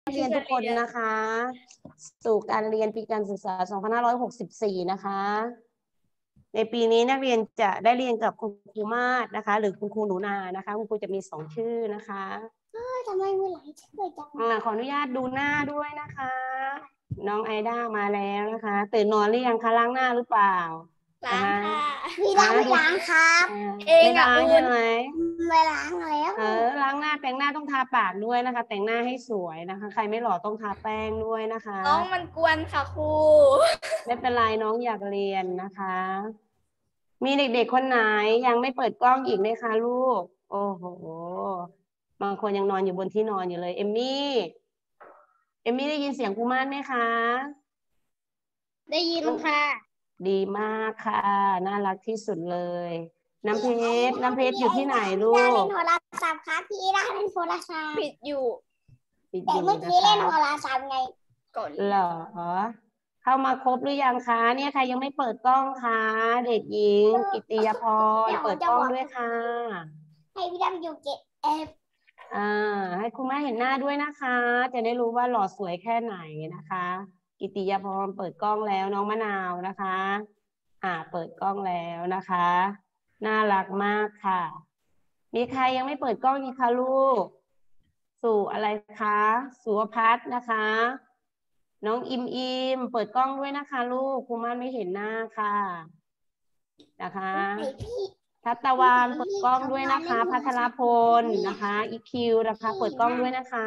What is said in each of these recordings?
เรียนทุกคนนะคะ สู่การเรียนปีการศึกษา 2564 นะคะ ในปีนี้นักเรียนจะได้เรียนกับคุณครูมาศนะคะ หรือคุณครูหนูนานะคะคุณครูจะมี2 ชื่อนะคะทำไมมีหลายชื่อจังขออนุญาตดูหน้าด้วยนะคะ น้องไอด้ามาแล้วนะคะตื่นนอนหรือยังคะล้างหน้าหรือเปล่าล้างค่ะพี่ล้างไม่ล้างครับไม่ล้างใช่ไหมไม่ล้างแล้วล้างหน้าแต่งหน้าต้องทาปากด้วยนะคะ แต่งหน้าให้สวยนะคะ ใครไม่หล่อต้องทาแป้งด้วยนะคะน้องมันกวนค่ะครูไม่เป็นไรน้องอยากเรียนนะคะ มีเด็กๆคนไหนยังไม่เปิดกล้องอีกไหมคะลูกโอ้โหบางคนยังนอนอยู่บนที่นอนอยู่เลยเอมมี่ได้ยินเสียงครูมาศไหมคะได้ยินค่ะดีมากค่ะน่ารักที่สุดเลยน้ำเพชรอยู่ที่ไหนลูกเล่นโทรศัพท์ครับพี่ได้เล่นโทรศัพท์ปิดอยู่แต่เมื่อกี้นะคะเล่นโทรศัพท์ไงก่อนเหรอเข้ามาครบหรือยังคะเนี่ยใครยังไม่เปิดกล้องคะเด็กหญิงกิตติยาพรเปิดกล้องด้วยค่ะให้พี่ดำอยู่ให้คุณแม่เห็นหน้าด้วยนะคะ จะได้รู้ว่าหล่อสวยแค่ไหนนะคะ กิตติยาพรเปิดกล้องแล้วน้องมะนาวนะคะเปิดกล้องแล้วนะคะน่ารักมากค่ะมีใครยังไม่เปิดกล้องอีกคะลูกสู่อะไรคะสุวพัฒน์นะคะน้องอิมเปิดกล้องด้วยนะคะลูกครูม่านไม่เห็นหน้าค่ะนะคะทัตวานเปิดกล้องด้วยนะคะพัทรพลนะคะอีคิวนะคะเปิดกล้องด้วยนะคะ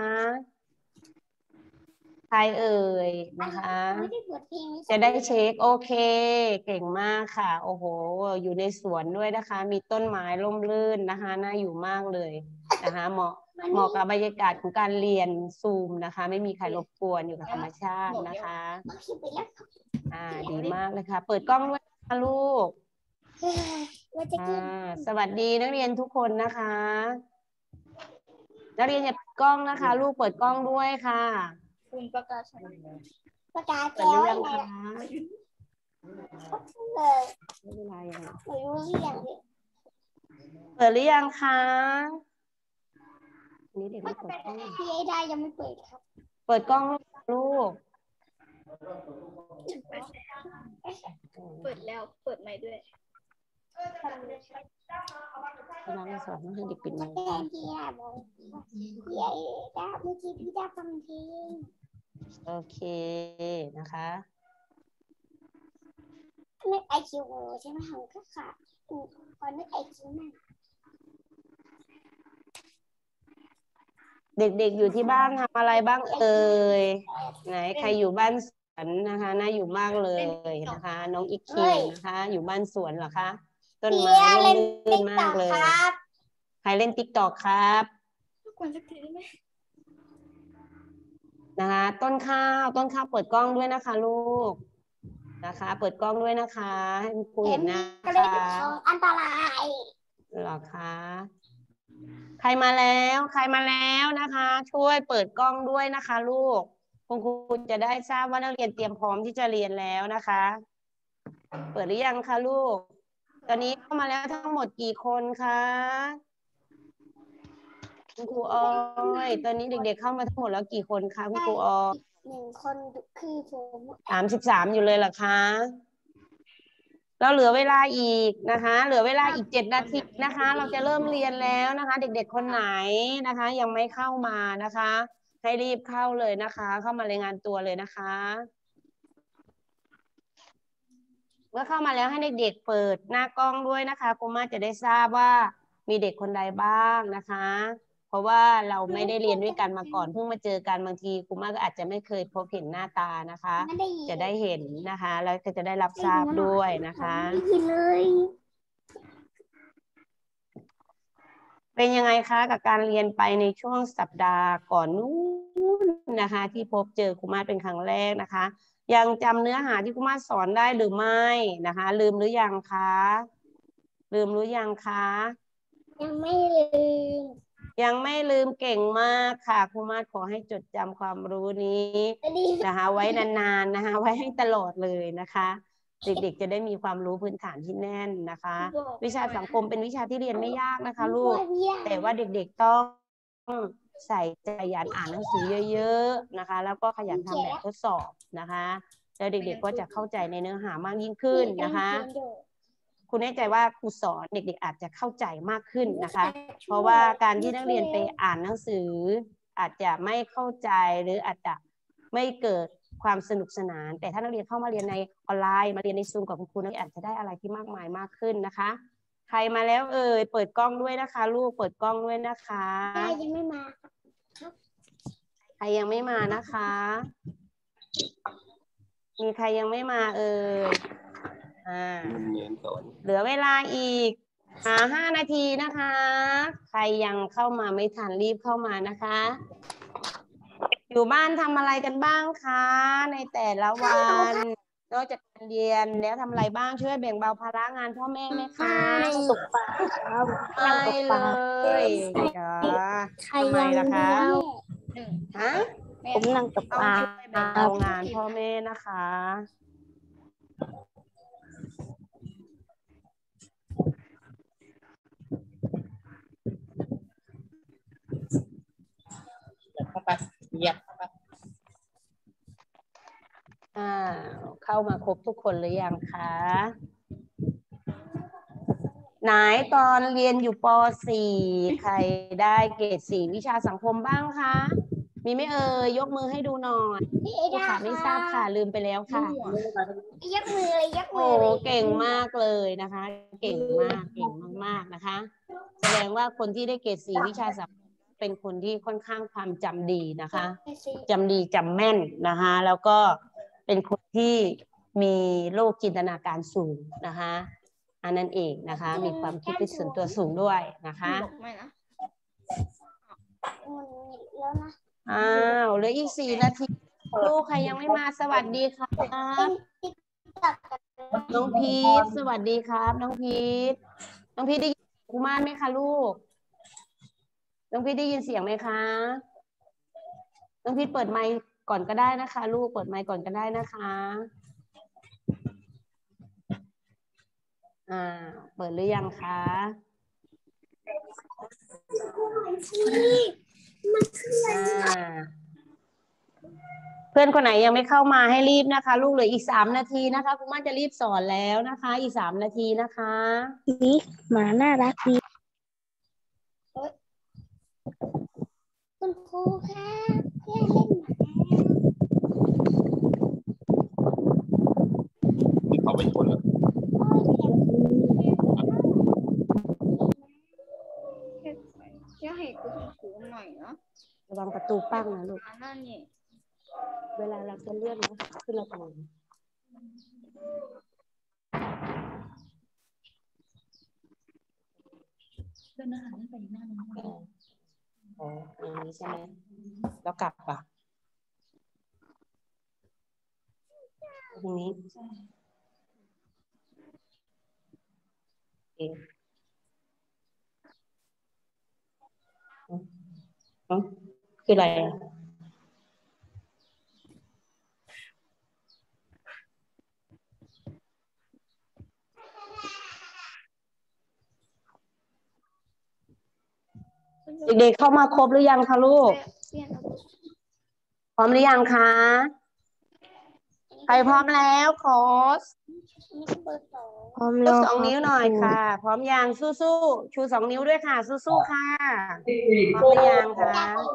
ใครเอ่ยนะคะจะได้เช็คโอเคเก่งมากค่ะโอ้โหอยู่ในสวนด้วยนะคะมีต้นไม้ร่มรื่นนะคะน่าอยู่มากเลยนะคะเหมาะกับบรรยากาศของการเรียนซูมนะคะไม่มีใครรบกวนอยู่กับธรรมชาตินะคะดีมากเลยค่ะเปิดกล้องด้วยนะคะลูกสวัสดีนักเรียนทุกคนนะคะนักเรียนอย่าปิดกล้องนะคะลูกเปิดกล้องด้วยค่ะคุณประกาศเปิดหรือยังคะไม่เป็นไรเปิดหรือยังคะนี่เด็กไม่เปิดกล้องพี่ได้ยังไม่เปิดครับเปิดกล้องลูกเปิดแล้วเปิดใหม่ด้วยเราสอนให้เด็กปิดไมค์พี่ได้บอกพี่ได้เมื่อกี้พี่ได้ฟังเพลงโอเคนะคะนึกไอคิวใช่ไหมคะก็ค่ะพอนึกไอคิวนั่นเด็กๆอยู่ที่บ้านทำอะไรบ้างเอ่ยไหนใครอยู่บ้านสวนนะคะน่าอยู่มากเลยนะคะน้องอีคิวนะคะอยู่บ้านสวนเหรอคะต้นไม้ร่มรื่นมากเลยใครเล่นติ๊กต็อกครับกวนสักทีได้ไหมนะคะต้นข้าวเปิดกล้องด้วยนะคะลูกนะคะเปิดกล้องด้วยนะคะให้ครูเห็นหน้าค่ะอันตรายเหรอคะใครมาแล้วนะคะ ช่วยเปิดกล้องด้วยนะคะลูกคุณครูจะได้ทราบว่านักเรียนเตรียมพร้อมที่จะเรียนแล้วนะคะเปิดหรือยังคะลูกตอนนี้เข้ามาแล้วทั้งหมดกี่คนคะคุณครูอ้อยตอนนี้เด็กๆเข้ามาทั้งหมดแล้วกี่คนคะคุณครูอ้อย 1 คนคือผม 33อยู่เลยเหรอคะเราเหลือเวลาอีกนะคะเหลือเวลาอีก7 นาทีนะคะเราจะเริ่มเรียนแล้วนะคะเด็กๆคนไหนนะคะยังไม่เข้ามานะคะให้รีบเข้าเลยนะคะเข้ามารายงานตัวเลยนะคะเมื่อเข้ามาแล้วให้เด็กๆเปิดหน้ากล้องด้วยนะคะครูมาจะได้ทราบว่ามีเด็กคนใดบ้างนะคะเพราะว่าเราไม่ได้เรียนด้วยกันมาก่อนเพิ่งมาเจอกันบางทีครูมาก็อาจจะไม่เคยพบเห็นหน้าตานะคะจะได้เห็นนะคะแล้วก็จะได้รับทราบด้วยนะคะเป็นยังไงคะกับการเรียนไปในช่วงสัปดาห์ก่อนนู้นนะคะที่พบเจอครูมาเป็นครั้งแรกนะคะยังจำเนื้อหาที่ครูมาสอนได้หรือไม่นะคะลืมหรือยังคะลืมหรือยังคะยังไม่ลืมเก่งมากค่ะครูมาขอให้จดจำความรู้นี้นะคะไว้นานๆนะคะไว้ให้ตลอดเลยนะคะเด็กๆจะได้มีความรู้พื้นฐานที่แน่นนะคะวิชาสังคมเป็นวิชาที่เรียนไม่ยากนะคะลูกแต่ว่าเด็กๆต้องใส่ใจขยันอ่านหนังสือเยอะๆนะคะแล้วก็ขยันทำแบบทดสอบนะคะแล้วเด็กๆก็จะเข้าใจในเนื้อหามากยิ่งขึ้นนะคะคุณแน่ใจว่าครูสอนเด็กๆอาจจะเข้าใจมากขึ้นนะคะเพราะว่าการที่นักเรียนไปอ่านหนังสืออาจจะไม่เข้าใจหรืออาจจะไม่เกิดความสนุกสนานแต่ถ้านักเรียนเข้ามาเรียนในออนไลน์มาเรียนในซูมกับคุณครูนักเรียนอาจจะได้อะไรที่มากมายมากขึ้นนะคะใครมาแล้วเอ่ยเปิดกล้องด้วยนะคะลูกเปิดกล้องด้วยนะคะยังไม่มาใครยังไม่มานะคะมีใครยังไม่มาเอ่ยเหลือเวลาอีก5 นาทีนะคะใครยังเข้ามาไม่ทันรีบเข้ามานะคะอยู่บ้านทำอะไรกันบ้างคะในแต่ละวันนอกจากการเรียนแล้วทำอะไรบ้างช่วยแบ่งเบาภาระงานพ่อแม่ไหมคะตกปลาครับไม่เลยทำไมล่ะคะฮะผมนั่งตกต้อปงลาช่วยแบ่งเบางานพ่อแม่นะคะเข้ามาครบทุกคนหรือยังคะไหนตอนเรียนอยู่ป .4 ใครได้เกรด4วิชาสังคมบ้างคะมีไหมเอ่ยยกมือให้ดูหน่อยค่ะไม่ทราบค่ะลืมไปแล้วค่ะยกมือเลยยกมืโอ้อเลยเก่งมากเลยนะคะเก่งมากเก่งมากๆนะคะแสดงว่าคนที่ได้เกรด4วิชาสังคมเป็นคนที่ค่อนข้างความจำดีนะคะจำดีจำแม่นนะคะแล้วก็เป็นคนที่มีโลกจินตนาการสูงนะคะอันนั้นเองนะคะมีความคิดเป็นส่วนตัวสูงด้วยนะคะอ้าวเหลืออีก4 นาทีลูกใครยังไม่มาสวัสดีครับน้องพีทสวัสดีครับน้องพีทน้องพีทได้ยินครูม่านไหมคะลูกน้องพีทได้ยินเสียงไหมคะน้องพีทเปิดไมค์ก่อนก็ได้นะคะลูกเปิดไมค์ก่อนก็ได้นะคะเปิดหรือยังคะเพื่อนคนไหนยังไม่เข้ามาให้รีบนะคะลูกเหลืออีก3 นาทีนะคะครูม่านจะรีบสอนแล้วนะคะอีก3 นาทีนะคะนี่หมาน่ารักดีคุณครูคะเพื่อนเล่นหมาที่เขาเป็นคนเลยจะให้กูสูงหน่อยเนาะระวังประตูปั้งนะลูกนั่นนี่เวลาเราจะเลื่อนนะขึ้นระดับเลื่อนนะคะนี่ไปหน้าน้องอ๋ออย่างนี้ใช่ไหมแล้วกลับป่ะตรงนี้เองคืออะไรเด็กๆเข้ามาครบหรือยังคะลูกพร้อมหรือยังคะใครพร้อมแล้วขอชู2 นิ้วหน่อยค่ะพร้อมยังสู้ๆชู2 นิ้วด้วยค่ะสู้ๆค่ะพร้อมหรือยังคะ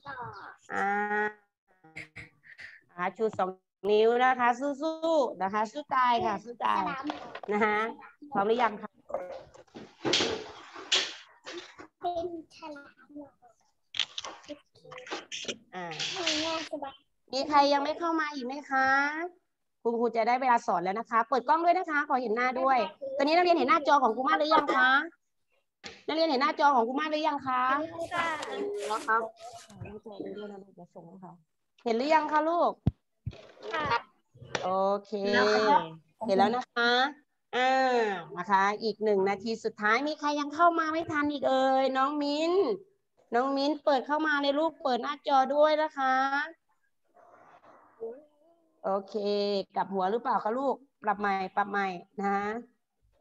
ชู2 นิ้วนะคะสู้ๆนะคะสู้ตายค่ะสู้ตายนะคะพร้อมหรือยังคะมีใครยังไม่เข้ามาอีกไหมคะคุณครูจะได้เวลาสอนแล้วนะคะเปิดกล้องด้วยนะคะขอเห็นหน้าด้วยตอนนี้นักเรียนเห็นหน้าจอของครูมาหรือยังคะนักเรียนเห็นหน้าจอของครูมาหรือยังคะแล้วครับเห็นหรือยังคะลูกโอเคเห็นแล้วนะคะนะคะอีก1 นาทีสุดท้ายมีใครยังเข้ามาไม่ทันอีกเอ่ยน้องมิ้นเปิดเข้ามาในรูปเปิดหน้าจอด้วยนะคะโอเคกลับหัวหรือเปล่าคะลูกปรับใหม่นะ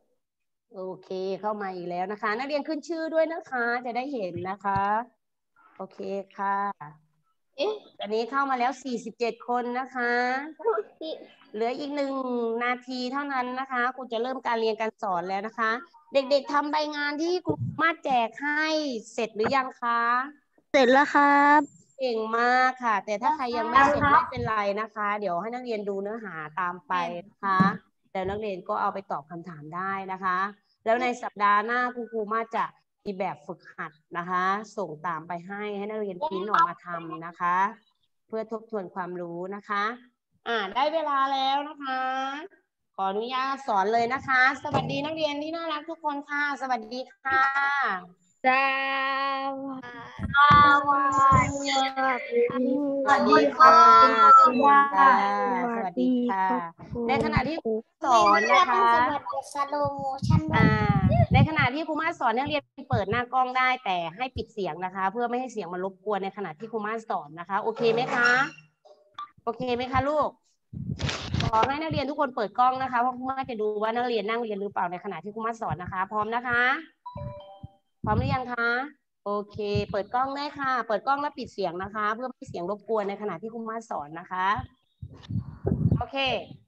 โอเคเข้ามาอีกแล้วนะคะนักเรียนขึ้นชื่อด้วยนะคะจะได้เห็นนะคะโอเคค่ะตอนนี้เข้ามาแล้ว47 คนนะคะเหลืออีก1 นาทีเท่านั้นนะคะครูจะเริ่มการเรียนการสอนแล้วนะคะ เด็กๆทำใบงานที่ครูมาแจกให้เสร็จหรือยังคะเสร็จแล้วครับเก่งมากค่ะ แต่ถ้าใครยังไม่เสร็จไม่เป็นไรนะคะ เดี๋ยวให้นักเรียนดูเนื้อหาตามไปนะคะแล้วนักเรียนก็เอาไปตอบคำถามได้นะคะ แล้วในสัปดาห์หน้าครูมาจะมีแบบฝึกหัดนะคะ ส่งตามไปให้นักเรียนพิมพ์ออกมาทำนะคะ เพื่อทบทวนความรู้นะคะได้เวลาแล้วนะคะ ขออนุญาตสอนเลยนะคะ สวัสดีนักเรียนที่น่ารักทุกคนค่ะสวัสดีค่ะสวัสดีค่ะสวัสดีค่ะในขณะที่ครูสอนนะคะในขณะที่ครูมาสอนนักเรียนเปิดหน้ากล้องได้แต่ให้ปิดเสียงนะคะ เพื่อไม่ให้เสียงมันรบกวนในขณะที่ครูมาสอนนะคะโอเคไหมคะโอเคไหมคะลูกขอให้นักเรียนทุกคนเปิดกล้องนะคะเพราะครูมาจะดูว่านักเรียนนั่งเรียนหรือเปล่าในขณะที่ครูมาสอนนะคะพร้อมนะคะพร้อมหรือยังคะโอเคเปิดกล้องได้ค่ะเปิดกล้องแล้วปิดเสียงนะคะเพื่อไม่ให้เสียงรบกวนในขณะที่ครูมาสอนนะคะโอเค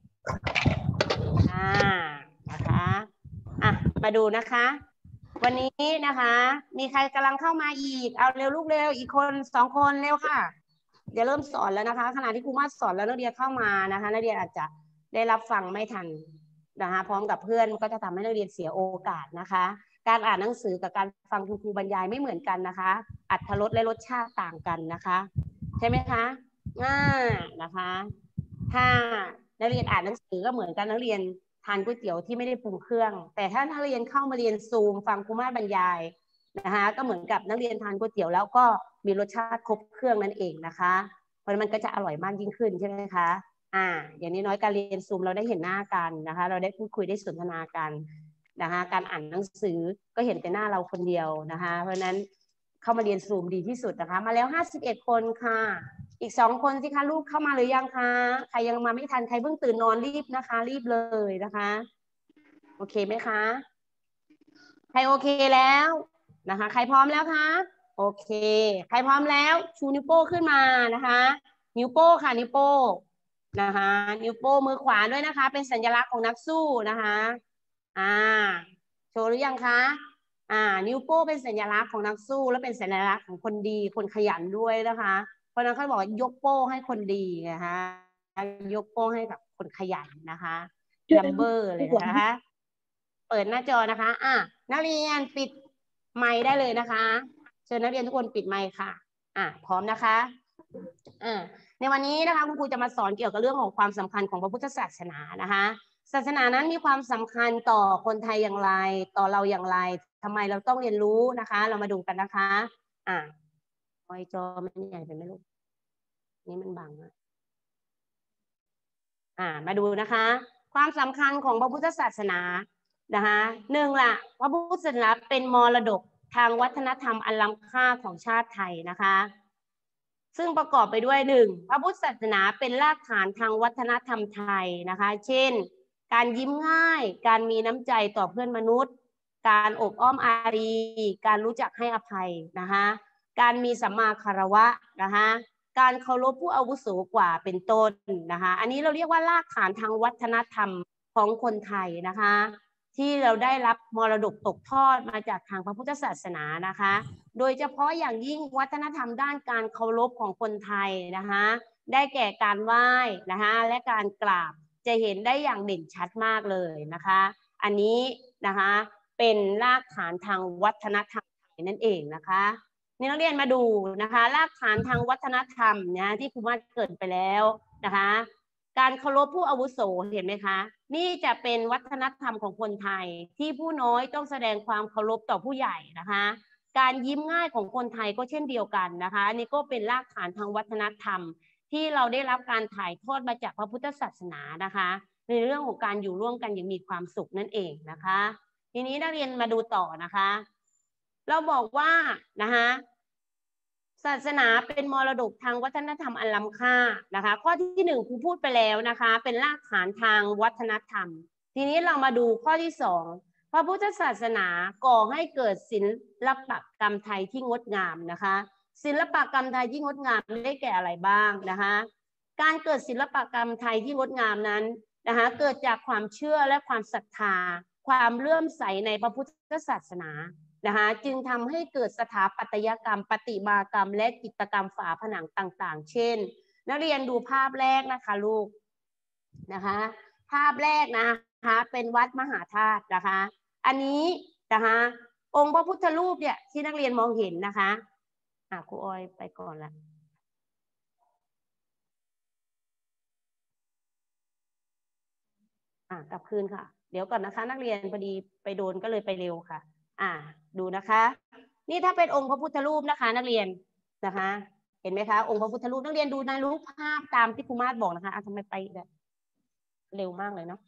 นะคะมาดูนะคะวันนี้นะคะมีใครกำลังเข้ามาอีกเอาเร็วลูกเร็วอีกคน2 คนเร็วค่ะเดี๋ยวเริ่มสอนแล้วนะคะขณะที่ครูมาสอนแล้วนักเรียนเข้ามานะคะนักเรียนอาจจะได้รับฟังไม่ทันนะคะพร้อมกับเพื่อนก็จะทำให้นักเรียนเสียโอกาสนะคะการอ่านหนังสือกับการฟังคุณครูบรรยายไม่เหมือนกันนะคะอรรถรสและรสชาติต่างกันนะคะใช่ไหมคะนะคะถ้านักเรียนอ่านหนังสือก็เหมือนกันนักเรียนทานก๋วยเตี๋ยวที่ไม่ได้ปรุงเครื่องแต่ถ้านักเรียนเข้ามาเรียนซูมฟังครูมาบรรยายนะคะก็เหมือนกับนักเรียนทานก๋วยเตี๋ยวแล้วก็มีรสชาติครบเครื่องนั่นเองนะคะเพราะมันก็จะอร่อยมากยิ่งขึ้นใช่ไหมคะอย่างน้อยการเรียนซูมเราได้เห็นหน้ากันนะคะเราได้พูดคุยได้สนทนากันนะคะการอ่านหนังสือก็เห็นแต่หน้าเราคนเดียวนะคะเพราะฉะนั้นเข้ามาเรียนซูมดีที่สุดนะคะมาแล้ว51 คนค่ะอีก2 คนสิคะลูกเข้ามาหรือยังคะใครยังมาไม่ทันใครเพิ่งตื่นนอนรีบนะคะรีบเลยนะคะโอเคไหมคะใครโอเคแล้วนะคะใครพร้อมแล้วคะโอเคใครพร้อมแล้วชูนิ้วโป้ขึ้นมานะคะนิ้วโป้ค่ะนิ้วโป้นะคะนิ้วโป้มือขวาด้วยนะคะเป็นสัญลักษณ์ของนักสู้นะคะโชว์หรือยังคะนิ้วโป้เป็นสัญลักษณ์ของนักสู้และเป็นสัญลักษณ์ของคนดีคนขยันด้วยนะคะเพราะนั้นเขาบอกยกโป้ให้คนดีนะคะยกโป้ให้กับคนขยันนะคะลัมเบอร์เลยนะคะเปิดหน้าจอนะคะนักเรียนปิดไมค์ได้เลยนะคะเชิญนักเรียนทุกคนปิดไมค์ค่ะพร้อมนะคะในวันนี้นะคะคุณครูจะมาสอนเกี่ยวกับเรื่องของความสำคัญของพระพุทธศาสนานะคะศาสนานั้นมีความสำคัญต่อคนไทยอย่างไรต่อเราอย่างไรทำไมเราต้องเรียนรู้นะคะเรามาดูกันนะคะจอมันใหญ่ไปไหมลูกนี่มันบังมาดูนะคะความสำคัญของพระพุทธศาสนานะคะ1ล่ะพระพุทธศาสนาเป็นมรดกทางวัฒนธรรมอันล้ำค่าของชาติไทยนะคะซึ่งประกอบไปด้วย1พระพุทธศาสนาเป็นรากฐานทางวัฒนธรรมไทยนะคะเช่นการยิ้มง่ายการมีน้ำใจต่อเพื่อนมนุษย์การอบอ้อมอารีการรู้จักให้อภัยนะคะการมีสัมมาคารวะนะคะการเคารพผู้อาวุโสกว่าเป็นต้นนะคะอันนี้เราเรียกว่ารากฐานทางวัฒนธรรมของคนไทยนะคะที่เราได้รับมรดกตกทอดมาจากทางพระพุทธศาสนานะคะโดยเฉพาะอย่างยิ่งวัฒนธรรมด้านการเคารพของคนไทยนะคะได้แก่การไหว้นะคะและการกราบจะเห็นได้อย่างเด่นชัดมากเลยนะคะอันนี้นะคะเป็นรากฐานทางวัฒนธรรมไทยนั่นเองนะคะนี่นักเรียนมาดูนะคะรากฐานทางวัฒนธรรมนะที่ครูมาเกริ่นไปแล้วนะคะการเคารพผู้อาวุโสเห็นไหมคะนี่จะเป็นวัฒนธรรมของคนไทยที่ผู้น้อยต้องแสดงความเคารพต่อผู้ใหญ่นะคะการยิ้มง่ายของคนไทยก็เช่นเดียวกันนะคะอันนี้ก็เป็นรากฐานทางวัฒนธรรมที่เราได้รับการถ่ายทอดมาจากพระพุทธศาสนานะคะในเรื่องของการอยู่ร่วมกันอย่างมีความสุขนั่นเองนะคะทีนี้นักเรียนมาดูต่อนะคะเราบอกว่านะคะศาสนาเป็นมรดกทางวัฒนธรรมอันล้ำค่านะคะข้อที่1ครูพูดไปแล้วนะคะเป็นรากฐานทางวัฒนธรรมทีนี้เรามาดูข้อที่2พระพุทธศาสนาก่อให้เกิดศิลปกรรมไทยที่งดงามนะคะศิลปกรรมไทยที่งดงามได้แก่อะไรบ้างนะคะการเกิดศิลปกรรมไทยที่งดงามนั้นนะคะเกิดจากความเชื่อและความศรัทธาความเลื่อมใสในพระพุทธศาสนานะคะจึงทำให้เกิดสถาปัตยกรรมประติมากรรมและจิตรกรรมฝาผนังต่างๆเช่นนักเรียนดูภาพแรกนะคะลูกนะคะภาพแรกนะคะเป็นวัดมหาธาตุนะคะอันนี้นะคะองค์พระพุทธรูปเนี่ยที่นักเรียนมองเห็นนะคะครูออยไปก่อนละกลับคืนค่ะเดี๋ยวก่อนนะคะนักเรียนพอดีไปโดนก็เลยไปเร็วค่ะดูนะคะนี่ถ้าเป็นองค์พระพุทธรูปนะคะนักเรียนนะคะเห็นไหมคะองค์พระพุทธรูปนักเรียนดูในรูปภาพตามที่ครูมาศบอกนะคะทำไมไปแบบเร็วมากเลยเนาะ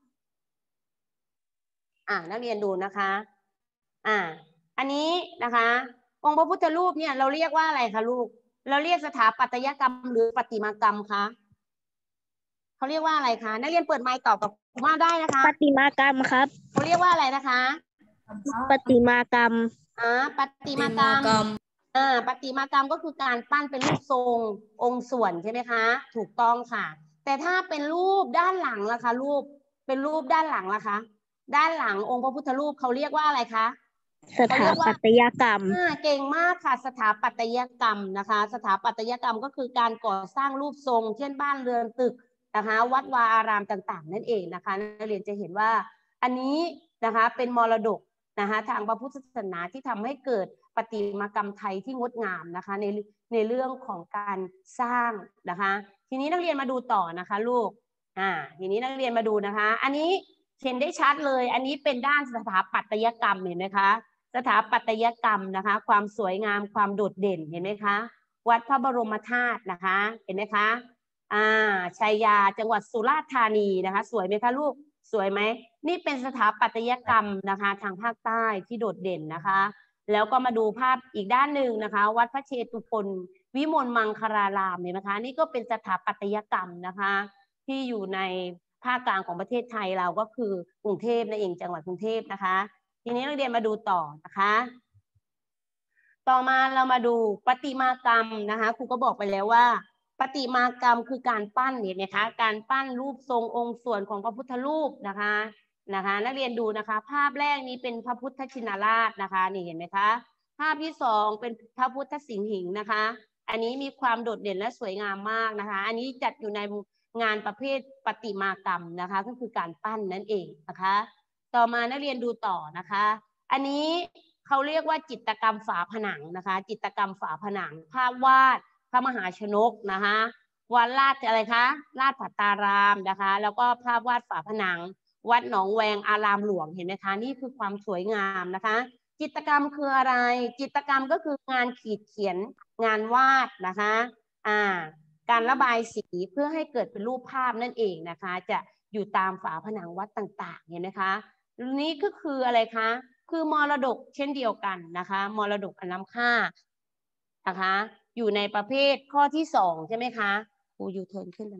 นักเรียนดูนะคะอันนี้นะคะองค์พระพุทธรูปเนี่ยเราเรียกว่าอะไรคะลูกเราเรียกสถาปัตยกรรมหรือประติมากรรมคะเขาเรียกว่าอะไรคะนักเรียนเปิดไมค์ตอบกับครูมาศได้นะคะประติมากรรมครับเขาเรียกว่าอะไรนะคะประติมากรรมประติมากรรมประติมากรรมก็คือการปั้นเป็นรูปทรงองค์ส่วนใช่ไหมคะถูกต้องค่ะแต่ถ้าเป็นรูปด้านหลังล่ะคะรูปเป็นรูปด้านหลังล่ะคะด้านหลังองค์พระพุทธรูปเขาเรียกว่าอะไรคะสถาปัตยกรรมเก่งมากค่ะสถาปัตยกรรมนะคะสถาปัตยกรรมก็คือการก่อสร้างรูปทรงเช่นบ้านเรือนตึกนะคะวัดวาอารามต่างๆนั่นเองนะคะนักเรียนจะเห็นว่าอันนี้นะคะเป็นมรดกนะคะทางพระพุทธศาสนาที่ทำให้เกิดประติมากรรมไทยที่งดงามนะคะในเรื่องของการสร้างนะคะทีนี้นักเรียนมาดูต่อนะคะลูกทีนี้นักเรียนมาดูนะคะอันนี้เห็นได้ชัดเลยอันนี้เป็นด้านสถาปัตยกรรมเห็นไหมคะสถาปัตยกรรมนะคะความสวยงามความโดดเด่นเห็นไหมคะวัดพระบรมธาตุนะคะเห็นไหมคะชัยยาจังหวัดสุราษฎร์ธานีนะคะสวยไหมคะลูกสวยไหมนี่เป็นสถาปัตยกรรมนะคะทางภาคใต้ที่โดดเด่นนะคะแล้วก็มาดูภาพอีกด้านหนึ่งนะคะวัดพระเชตุพนวิมลมังคลารามเห็นไหมคะนี่ก็เป็นสถาปัตยกรรมนะคะที่อยู่ในภาคกลางของประเทศไทยเราก็คือกรุงเทพนั่นเองจังหวัดกรุงเทพนะคะทีนี้นักเรียนมาดูต่อนะคะต่อมาเรามาดูประติมากรรมนะคะครูก็บอกไปแล้วว่าประติมากรรมคือการปั้นเห็นไหมคะการปั้นรูปทรงองค์ส่วนของพระพุทธรูปนะคะนักเรียนดูนะคะภาพแรกนี้เป็นพระพุทธชินราชนะคะนี่เห็นไหมคะภาพที่สองเป็นพระพุทธสิงหิงนะคะอันนี้มีความโดดเด่นและสวยงามมากนะคะอันนี้จัดอยู่ในงานประเภทประติมากรรมนะคะก็คือการปั้นนั่นเองนะคะต่อมานักเรียนดูต่อนะคะอันนี้เขาเรียกว่าจิตรกรรมฝาผนังนะคะจิตรกรรมฝาผนังภาพวาดพระมหาชนกนะคะวัดราชอะไรคะราชภัตตารามนะคะแล้วก็ภาพวาดฝาผนังวัดหนองแวงอารามหลวงเห็นไหมคะนี่คือความสวยงามนะคะจิตรกรรมคืออะไรจิตรกรรมก็คืองานขีดเขียนงานวาดนะคะการระบายสีเพื่อให้เกิดเป็นรูปภาพนั่นเองนะคะจะอยู่ตามฝาผนังวัดต่างๆเห็นไหมคะนี้ก็คืออะไรคะคือมรดกเช่นเดียวกันนะคะมรดกอันล้ำค่านะคะอยู่ในประเภทข้อที่สองใช่ไหมคะครูยูเทิร์นขึ้นไป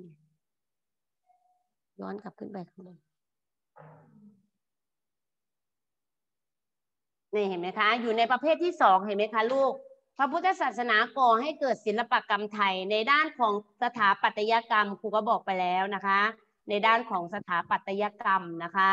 ย้อนกลับขึ้นไปข้างบนนี่เห็นไหมคะอยู่ในประเภทที่สองเห็นไหมคะลูกพระพุทธศาสนาก่อให้เกิดศิลปกรรมไทยในด้านของสถาปัตยกรรมครูก็บอกไปแล้วนะคะในด้านของสถาปัตยกรรมนะคะ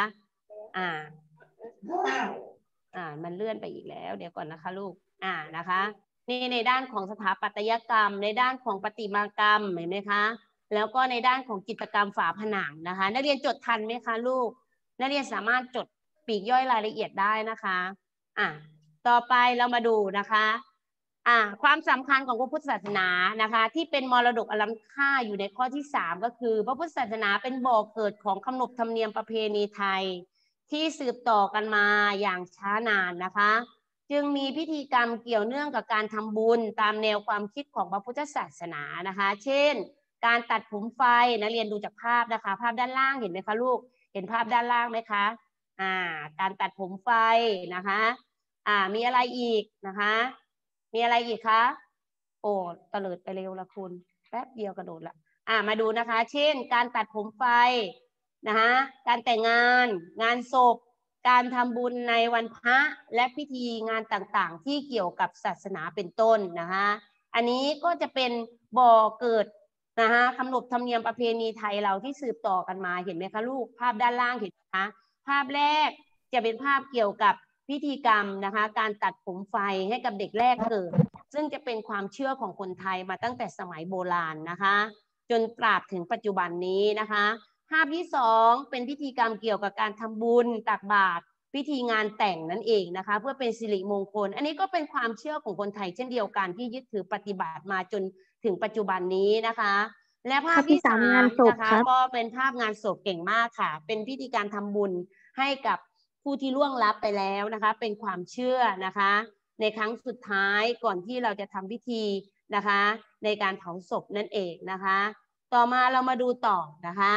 มันเลื่อนไปอีกแล้วเดี๋ยวก่อนนะคะลูกนะคะนี่ในด้านของสถาปัตยกรรมในด้านของประติมากรรมเห็นไหมคะแล้วก็ในด้านของจิตรกรรมฝาผนังนะคะนักเรียนจดทันไหมคะลูกนักเรียนสามารถจดปลีกย่อยรายละเอียดได้นะคะต่อไปเรามาดูนะคะความสำคัญของพระพุทธศาสนานะคะที่เป็นมรดกอันล้ำค่าอยู่ในข้อที่3ก็คือพระพุทธศาสนาเป็นบ่อเกิดของขนบธรรมเนียมประเพณีไทยที่สืบต่อกันมาอย่างช้านานนะคะจึงมีพิธีกรรมเกี่ยวเนื่องกับการทำบุญตามแนวความคิดของพระพุทธศาสนานะคะเช่นการตัดผมไฟนักเรียนดูจากภาพนะคะภาพด้านล่างเห็นไหมคะลูกเห็นภาพด้านล่างไหมคะการตัดผมไฟนะคะมีอะไรอีกนะคะมีอะไรอีกคะโอ้ตะเลิดไปเร็วละคุณแป๊บเดียวกระโดดละมาดูนะคะเช่นการตัดผมไฟนะคะการแต่งงานงานศพการทำบุญในวันพระและพิธีงานต่างๆที่เกี่ยวกับศาสนาเป็นต้นนะคะอันนี้ก็จะเป็นบ่อเกิดนะคะขนบธรรมเนียมประเพณีไทยเราที่สืบต่อกันมาเห็นไหมคะลูกภาพด้านล่างเห็นไหมคะภาพแรกจะเป็นภาพเกี่ยวกับพิธีกรรมนะคะการตัดผมไฟให้กับเด็กแรกเกิดซึ่งจะเป็นความเชื่อของคนไทยมาตั้งแต่สมัยโบราณนะคะจนตราบถึงปัจจุบันนี้นะคะภาพที่สองเป็นพิธีกรรมเกี่ยวกับการทำบุญตักบาตรพิธีงานแต่งนั่นเองนะคะเพื่อเป็นสิริมงคลอันนี้ก็เป็นความเชื่อของคนไทยเช่นเดียวกันที่ยึดถือปฏิบัติมาจนถึงปัจจุบันนี้นะคะและภาพที่สามนะคะก็เป็นภาพงานศพเก่งมากค่ะเป็นพิธีการทำบุญให้กับผู้ที่ล่วงลับไปแล้วนะคะเป็นความเชื่อนะคะในครั้งสุดท้ายก่อนที่เราจะทำพิธีนะคะในการเผาศพนั่นเองนะคะต่อมาเรามาดูต่อนะคะ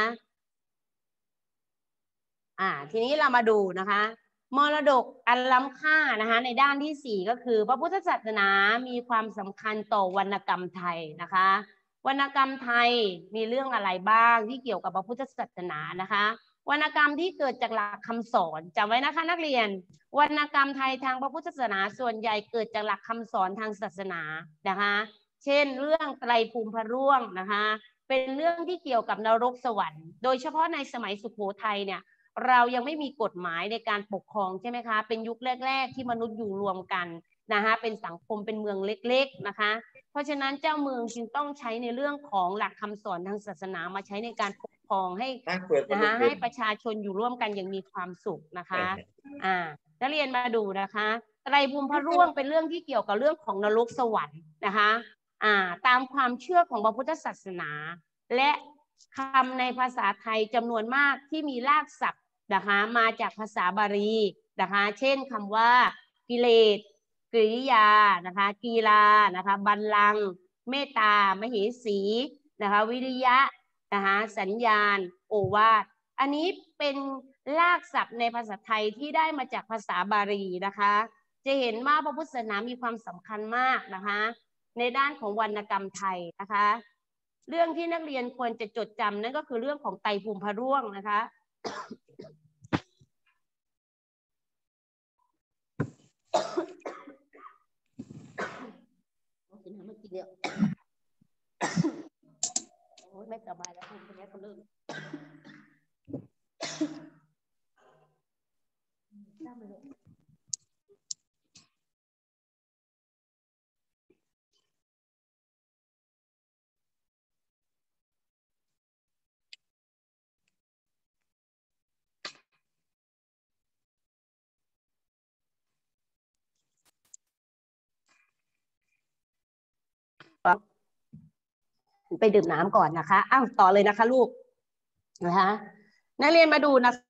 ทีนี้เรามาดูนะคะมรดกอันล้ำค่านะคะในด้านที่4ก็คือพระพุทธศาสนามีความสำคัญต่อวรรณกรรมไทยนะคะวรรณกรรมไทยมีเรื่องอะไรบ้างที่เกี่ยวกับพระพุทธศาสนานะคะวรรณกรรมที่เกิดจากหลักคำสอนจำไว้นะคะนักเรียนวรรณกรรมไทยทางพระพุทธศาสนาส่วนใหญ่เกิดจากหลักคำสอนทางศาสนานะคะเช่นเรื่องไตรภูมิพระร่วงนะคะเป็นเรื่องที่เกี่ยวกับนรกสวรรค์โดยเฉพาะในสมัยสุโขทัยเนี่ยเรายังไม่มีกฎหมายในการปกครองใช่ไหมคะเป็นยุคแรกๆที่มนุษย์อยู่รวมกันนะคะเป็นสังคมเป็นเมืองเล็กๆนะคะเพราะฉะนั้นเจ้าเมืองจึงต้องใช้ในเรื่องของหลักคำสอนทางศาสนามาใช้ในการปกครองให้นะคะให้ประชาชนอยู่ร่วมกันอย่างมีความสุขนะคะนักเรียนมาดูนะคะไตรภูมิพระร่วงเป็นเรื่องที่เกี่ยวกับเรื่องของนรกสวรรค์นะคะตามความเชื่อของพระพุทธศาสนาและคำในภาษาไทยจำนวนมากที่มีรากศัพท์นะคะมาจากภาษาบาลีนะคะเช่นคำว่ากิเลสกริยานะคะกีฬานะคะบัลลังก์เมตตามเหสีนะคะวิริยะนะคะสัญญาณโอวาทอันนี้เป็นรากศัพท์ในภาษาไทยที่ได้มาจากภาษาบาลีนะคะจะเห็นว่าพระพุทธศาสนามีความสำคัญมากนะคะในด้านของวรรณกรรมไทยนะคะเรื่องที่นักเรียนควรจะจดจำนั่นก็คือเรื่องของไตรภูมิพระร่วงนะคะกินน้ำมากินเดียวโอ้ยไม่สบายแล้วคุณแม่ก็เริ่มได้มาเลยไปดื่มน้ำก่อนนะคะอ้าวต่อเลยนะคะลูกนะคะนักเรียนมาดูนะ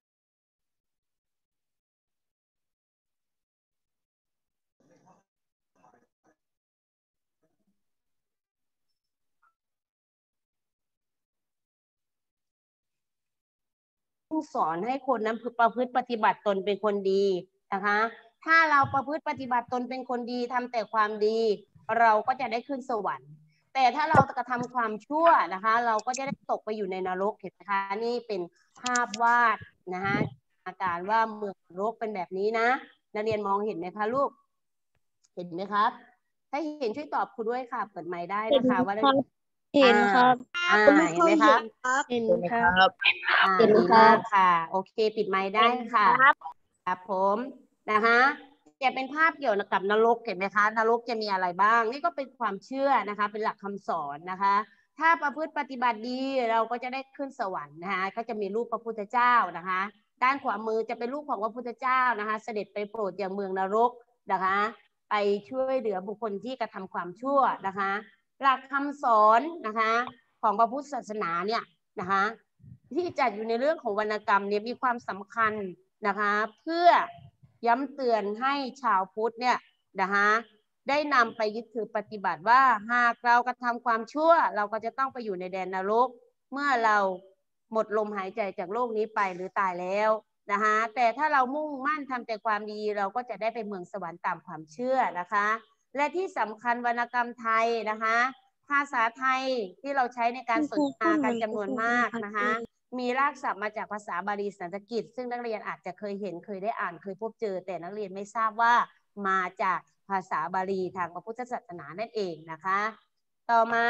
สอนให้คนนั้นประพฤติปฏิบัติตนเป็นคนดีนะคะถ้าเราประพฤติปฏิบัติตนเป็นคนดีทำแต่ความดีเราก็จะได้ขึ้นสวรรค์แต่ถ้าเรากระทำความชั่วนะคะเราก็จะได้ตกไปอยู่ในนรกเห็นไหมคะนี่เป็นภาพวาดนะคะอาการว่าเมืองนรกเป็นแบบนี้นะนักเรียนมองเห็นไหมคะลูกเห็นไหมครับถ้าเห็นช่วยตอบครูด้วยค่ะเปิดไมค์ได้นะคะว่าเห็นครับเห็นไหมครับเห็นครับดีมากค่ะโอเคปิดไมค์ได้ค่ะครับผมนะคะจะเป็นภาพเกี่ยวกับนรกเห็นไหมคะนรกจะมีอะไรบ้างนี่ก็เป็นความเชื่อนะคะเป็นหลักคำสอนนะคะถ้าประพฤติปฏิบัติดีเราก็จะได้ขึ้นสวรรค์นะคะก็จะมีรูปพระพุทธเจ้านะคะด้านขวามือจะเป็นรูปของพระพุทธเจ้านะคะเสด็จไปโปรดอย่างเมืองนรกนะคะไปช่วยเหลือบุคคลที่กระทำความชั่วนะคะหลักคำสอนนะคะของพระพุทธศาสนาเนี่ยนะคะที่จัดอยู่ในเรื่องของวรรณกรรมเนี่ยมีความสำคัญนะคะเพื่อย้ำเตือนให้ชาวพุทธเนี่ยนะคะได้นำไปยึดถือปฏิบัติว่าหากเรากระทำความชั่วเราก็จะต้องไปอยู่ในแดนนรกเมื่อเราหมดลมหายใจจากโลกนี้ไปหรือตายแล้วนะคะแต่ถ้าเรามุ่งมั่นทำแต่ความดีเราก็จะได้ไปเมืองสวรรค์ตามความเชื่อนะคะและที่สำคัญวรรณกรรมไทยนะคะภาษาไทยที่เราใช้ในการสนทนากันจำนวนมากนะคะมีรากศัพท์มาจากภาษาบาลีสันสกฤตซึ่งนักเรียนอาจจะเคยเห็นเคยได้อ่านเคยพบเจอแต่นักเรียนไม่ทราบว่ามาจากภาษาบาลีทางพระพุทธศาสนานั่นเองนะคะต่อมา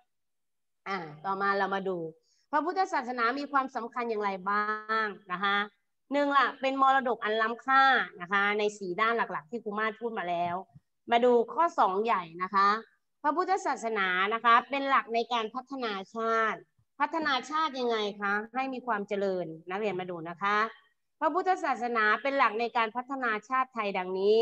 เรามาดูพระพุทธศาสนามีความสำคัญอย่างไรบ้างนะคะหนึ่งล่ะเป็นมรดกอันล้ำค่านะคะใน4ด้านหลักๆที่ครูมาศพูดมาแล้วมาดูข้อ2ใหญ่นะคะพระพุทธศาสนานะคะเป็นหลักในการพัฒนาชาติยังไงคะให้มีความเจริญนักเรียนมาดูนะคะพระพุทธศาสนาเป็นหลักในการพัฒนาชาติไทยดังนี้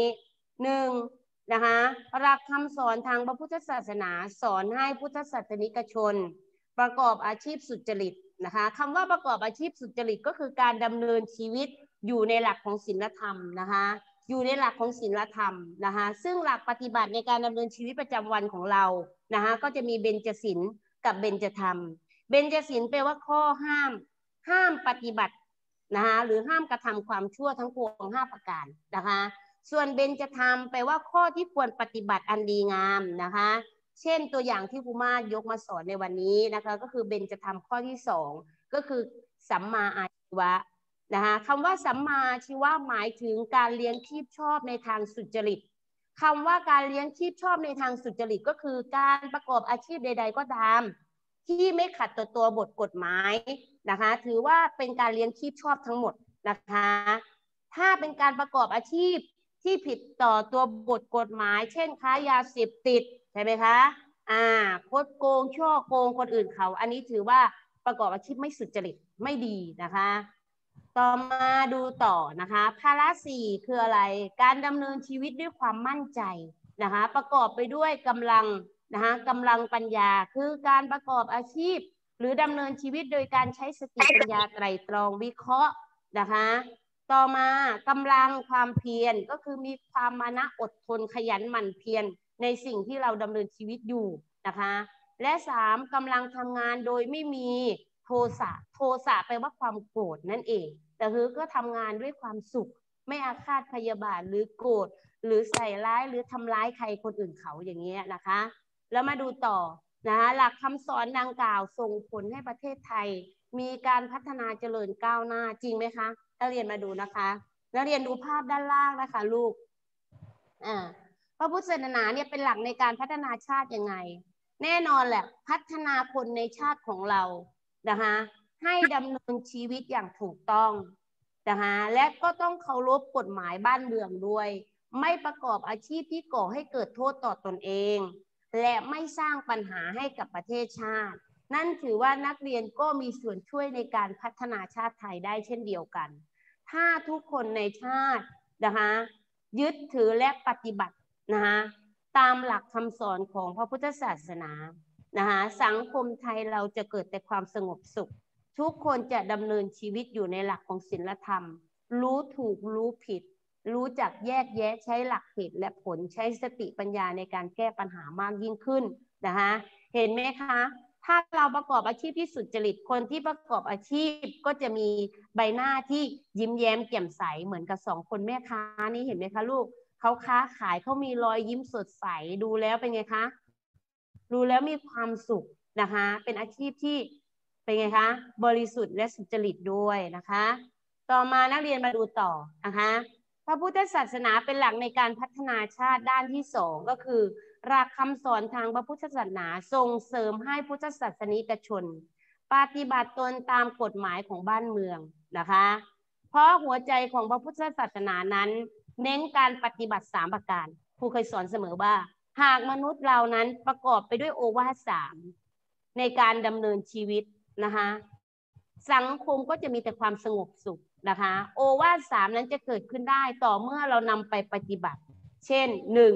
1นะคะหลักคำสอนทางพระพุทธศาสนาสอนให้พุทธศาสนิกชนประกอบอาชีพสุจริตนะคะคำว่าประกอบอาชีพสุจริตก็คือการดำเนินชีวิตอยู่ในหลักของศีลธรรมนะคะอยู่ในหลักของศีลธรรมนะคะซึ่งหลักปฏิบัติในการดำเนินชีวิตประจำวันของเรานะคะก็จะมีเบญจศีลกับเบญจธรรมเบญจศีลแปลว่าข้อห้ามปฏิบัตินะคะหรือห้ามกระทำความชั่วทั้งปวง5ประการนะคะส่วนเบญจธรรมแปลว่าข้อที่ควรปฏิบัติอันดีงามนะคะเช่นตัวอย่างที่ครูมาศยกมาสอนในวันนี้นะคะก็คือเบญจธรรมข้อที่2ก็คือสัมมาอาชีวะนะคะคำว่าสัมมาอาชีวะหมายถึงการเลี้ยงชีพชอบในทางสุจริตคำว่าการเลี้ยงชีพชอบในทางสุจริตก็คือการประกอบอาชีพใดๆก็ตามที่ไม่ขัดต่อตัวบทกฎหมายนะคะถือว่าเป็นการเลี้ยงชีพชอบทั้งหมดนะคะถ้าเป็นการประกอบอาชีพที่ผิดต่อตัวบทกฎหมายเช่นค้ายาเสพติดใช่ไหมคะคดโกงช่อโกงคนอื่นเขาอันนี้ถือว่าประกอบอาชีพไม่สุจริตไม่ดีนะคะต่อมาดูต่อนะคะภาระ4คืออะไรการดำเนินชีวิตด้วยความมั่นใจนะคะประกอบไปด้วยกำลังนะคะกำลังปัญญาคือการประกอบอาชีพหรือดำเนินชีวิตโดยการใช้สติปัญญาไตร่ตรองวิเคราะห์นะคะต่อมากำลังความเพียรก็คือมีความมานะอดทนขยันหมั่นเพียรในสิ่งที่เราดำเนินชีวิตอยู่นะคะและ3กำลังทำงานโดยไม่มีโทสะแปลว่าความโกรธนั่นเองแต่คือก็ทำงานด้วยความสุขไม่อาฆาตพยาบาทหรือโกรธหรือใส่ร้ายหรือทำร้ายใครคนอื่นเขาอย่างเงี้ยนะคะแล้วมาดูต่อนะคะหลักคำสอนดังกล่าวส่งผลให้ประเทศไทยมีการพัฒนาเจริญก้าวหน้าจริงไหมคะนักเรียนมาดูนะคะนักเรียนดูภาพด้านล่างนะคะลูกพระพุทธศาสนาเนี่ยเป็นหลักในการพัฒนาชาติยังไงแน่นอนแหละพัฒนาคนในชาติของเรานะคะให้ดำเนินชีวิตอย่างถูกต้องนะคะและก็ต้องเคารพกฎหมายบ้านเมืองด้วยไม่ประกอบอาชีพที่ก่อให้เกิดโทษต่อตนเองและไม่สร้างปัญหาให้กับประเทศชาตินั่นถือว่านักเรียนก็มีส่วนช่วยในการพัฒนาชาติไทยได้เช่นเดียวกันถ้าทุกคนในชาตินะคะยึดถือและปฏิบัตินะคะตามหลักคำสอนของพระพุทธศาสนานะคะสังคมไทยเราจะเกิดแต่ความสงบสุขทุกคนจะดำเนินชีวิตอยู่ในหลักของศีลธรรมรู้ถูกรู้ผิดรู้จักแยกแยะใช้หลักเหตุและผลใช้สติปัญญาในการแก้ปัญหามากยิ่งขึ้นนะคะเห็นไหมคะถ้าเราประกอบอาชีพที่สุจริตคนที่ประกอบอาชีพก็จะมีใบหน้าที่ยิ้มแย้มแจ่มใสเหมือนกับ2คนแม่ค้านี่เห็นไหมคะลูกเขาค้าขายเขามีรอยยิ้มสดใสดูแล้วเป็นไงคะดูแล้วมีความสุขนะคะเป็นอาชีพที่เป็นไงคะบริสุทธิ์และสุจริตด้วยนะคะต่อมานักเรียนมาดูต่อนะคะพระพุทธศาสนาเป็นหลักในการพัฒนาชาติด้านที่2ก็คือหลักคำสอนทางพระพุทธศาสนาส่งเสริมให้พุทธศาสนิกชนปฏิบัติตนตามกฎหมายของบ้านเมืองนะคะเพราะหัวใจของพระพุทธศาสนานั้นเน้นการปฏิบัติ3ประการครูเคยสอนเสมอว่าหากมนุษย์เรานั้นประกอบไปด้วยโอวาท3ในการดำเนินชีวิตนะคะสังคมก็จะมีแต่ความสงบสุขนะคะโอวาท3นั้นจะเกิดขึ้นได้ต่อเมื่อเรานำไปปฏิบัติเช่น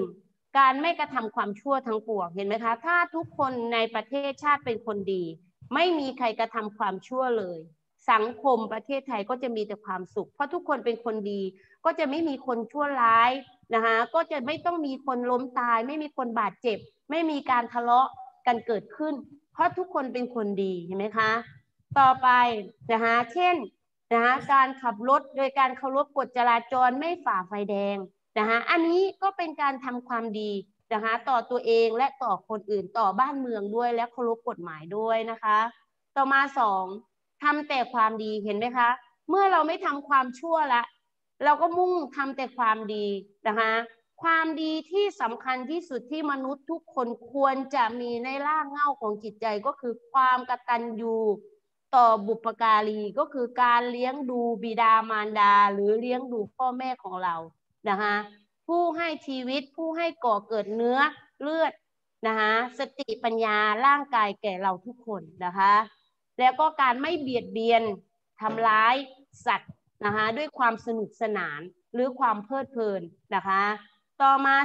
1การไม่กระทำความชั่วทั้งปวงเห็นไหมคะถ้าทุกคนในประเทศชาติเป็นคนดีไม่มีใครกระทำความชั่วเลยสังคมประเทศไทยก็จะมีแต่ความสุขเพราะทุกคนเป็นคนดีก็จะไม่มีคนชั่วร้ายนะคะก็จะไม่ต้องมีคนล้มตายไม่มีคนบาดเจ็บไม่มีการทะเลาะกันเกิดขึ้นเพราะทุกคนเป็นคนดีเห็นไหมคะต่อไปนะคะเช่นนะคะการขับรถโดยการเคารพกฎจราจรไม่ฝ่าไฟแดงนะคะอันนี้ก็เป็นการทำความดีนะคะต่อตัวเองและต่อคนอื่นต่อบ้านเมืองด้วยและเคารพกฎหมายด้วยนะคะต่อมา2 ทำแต่ความดีเห็นไหมคะเมื่อเราไม่ทำความชั่วละเราก็มุ่งทำแต่ความดีนะคะความดีที่สำคัญที่สุดที่มนุษย์ทุกคนควรจะมีในรากเหง้าของจิตใจก็คือความกตัญญูต่อบุพการีก็คือการเลี้ยงดูบิดามารดาหรือเลี้ยงดูพ่อแม่ของเรานะคะผู้ให้ชีวิตผู้ให้ก่อเกิดเนื้อเลือดนะคะสติปัญญาร่างกายแก่เราทุกคนนะคะแล้วก็การไม่เบียดเบียนทำร้ายสัตว์นะคะด้วยความสนุกสนานหรือความเพลิดเพลินนะคะต่อมา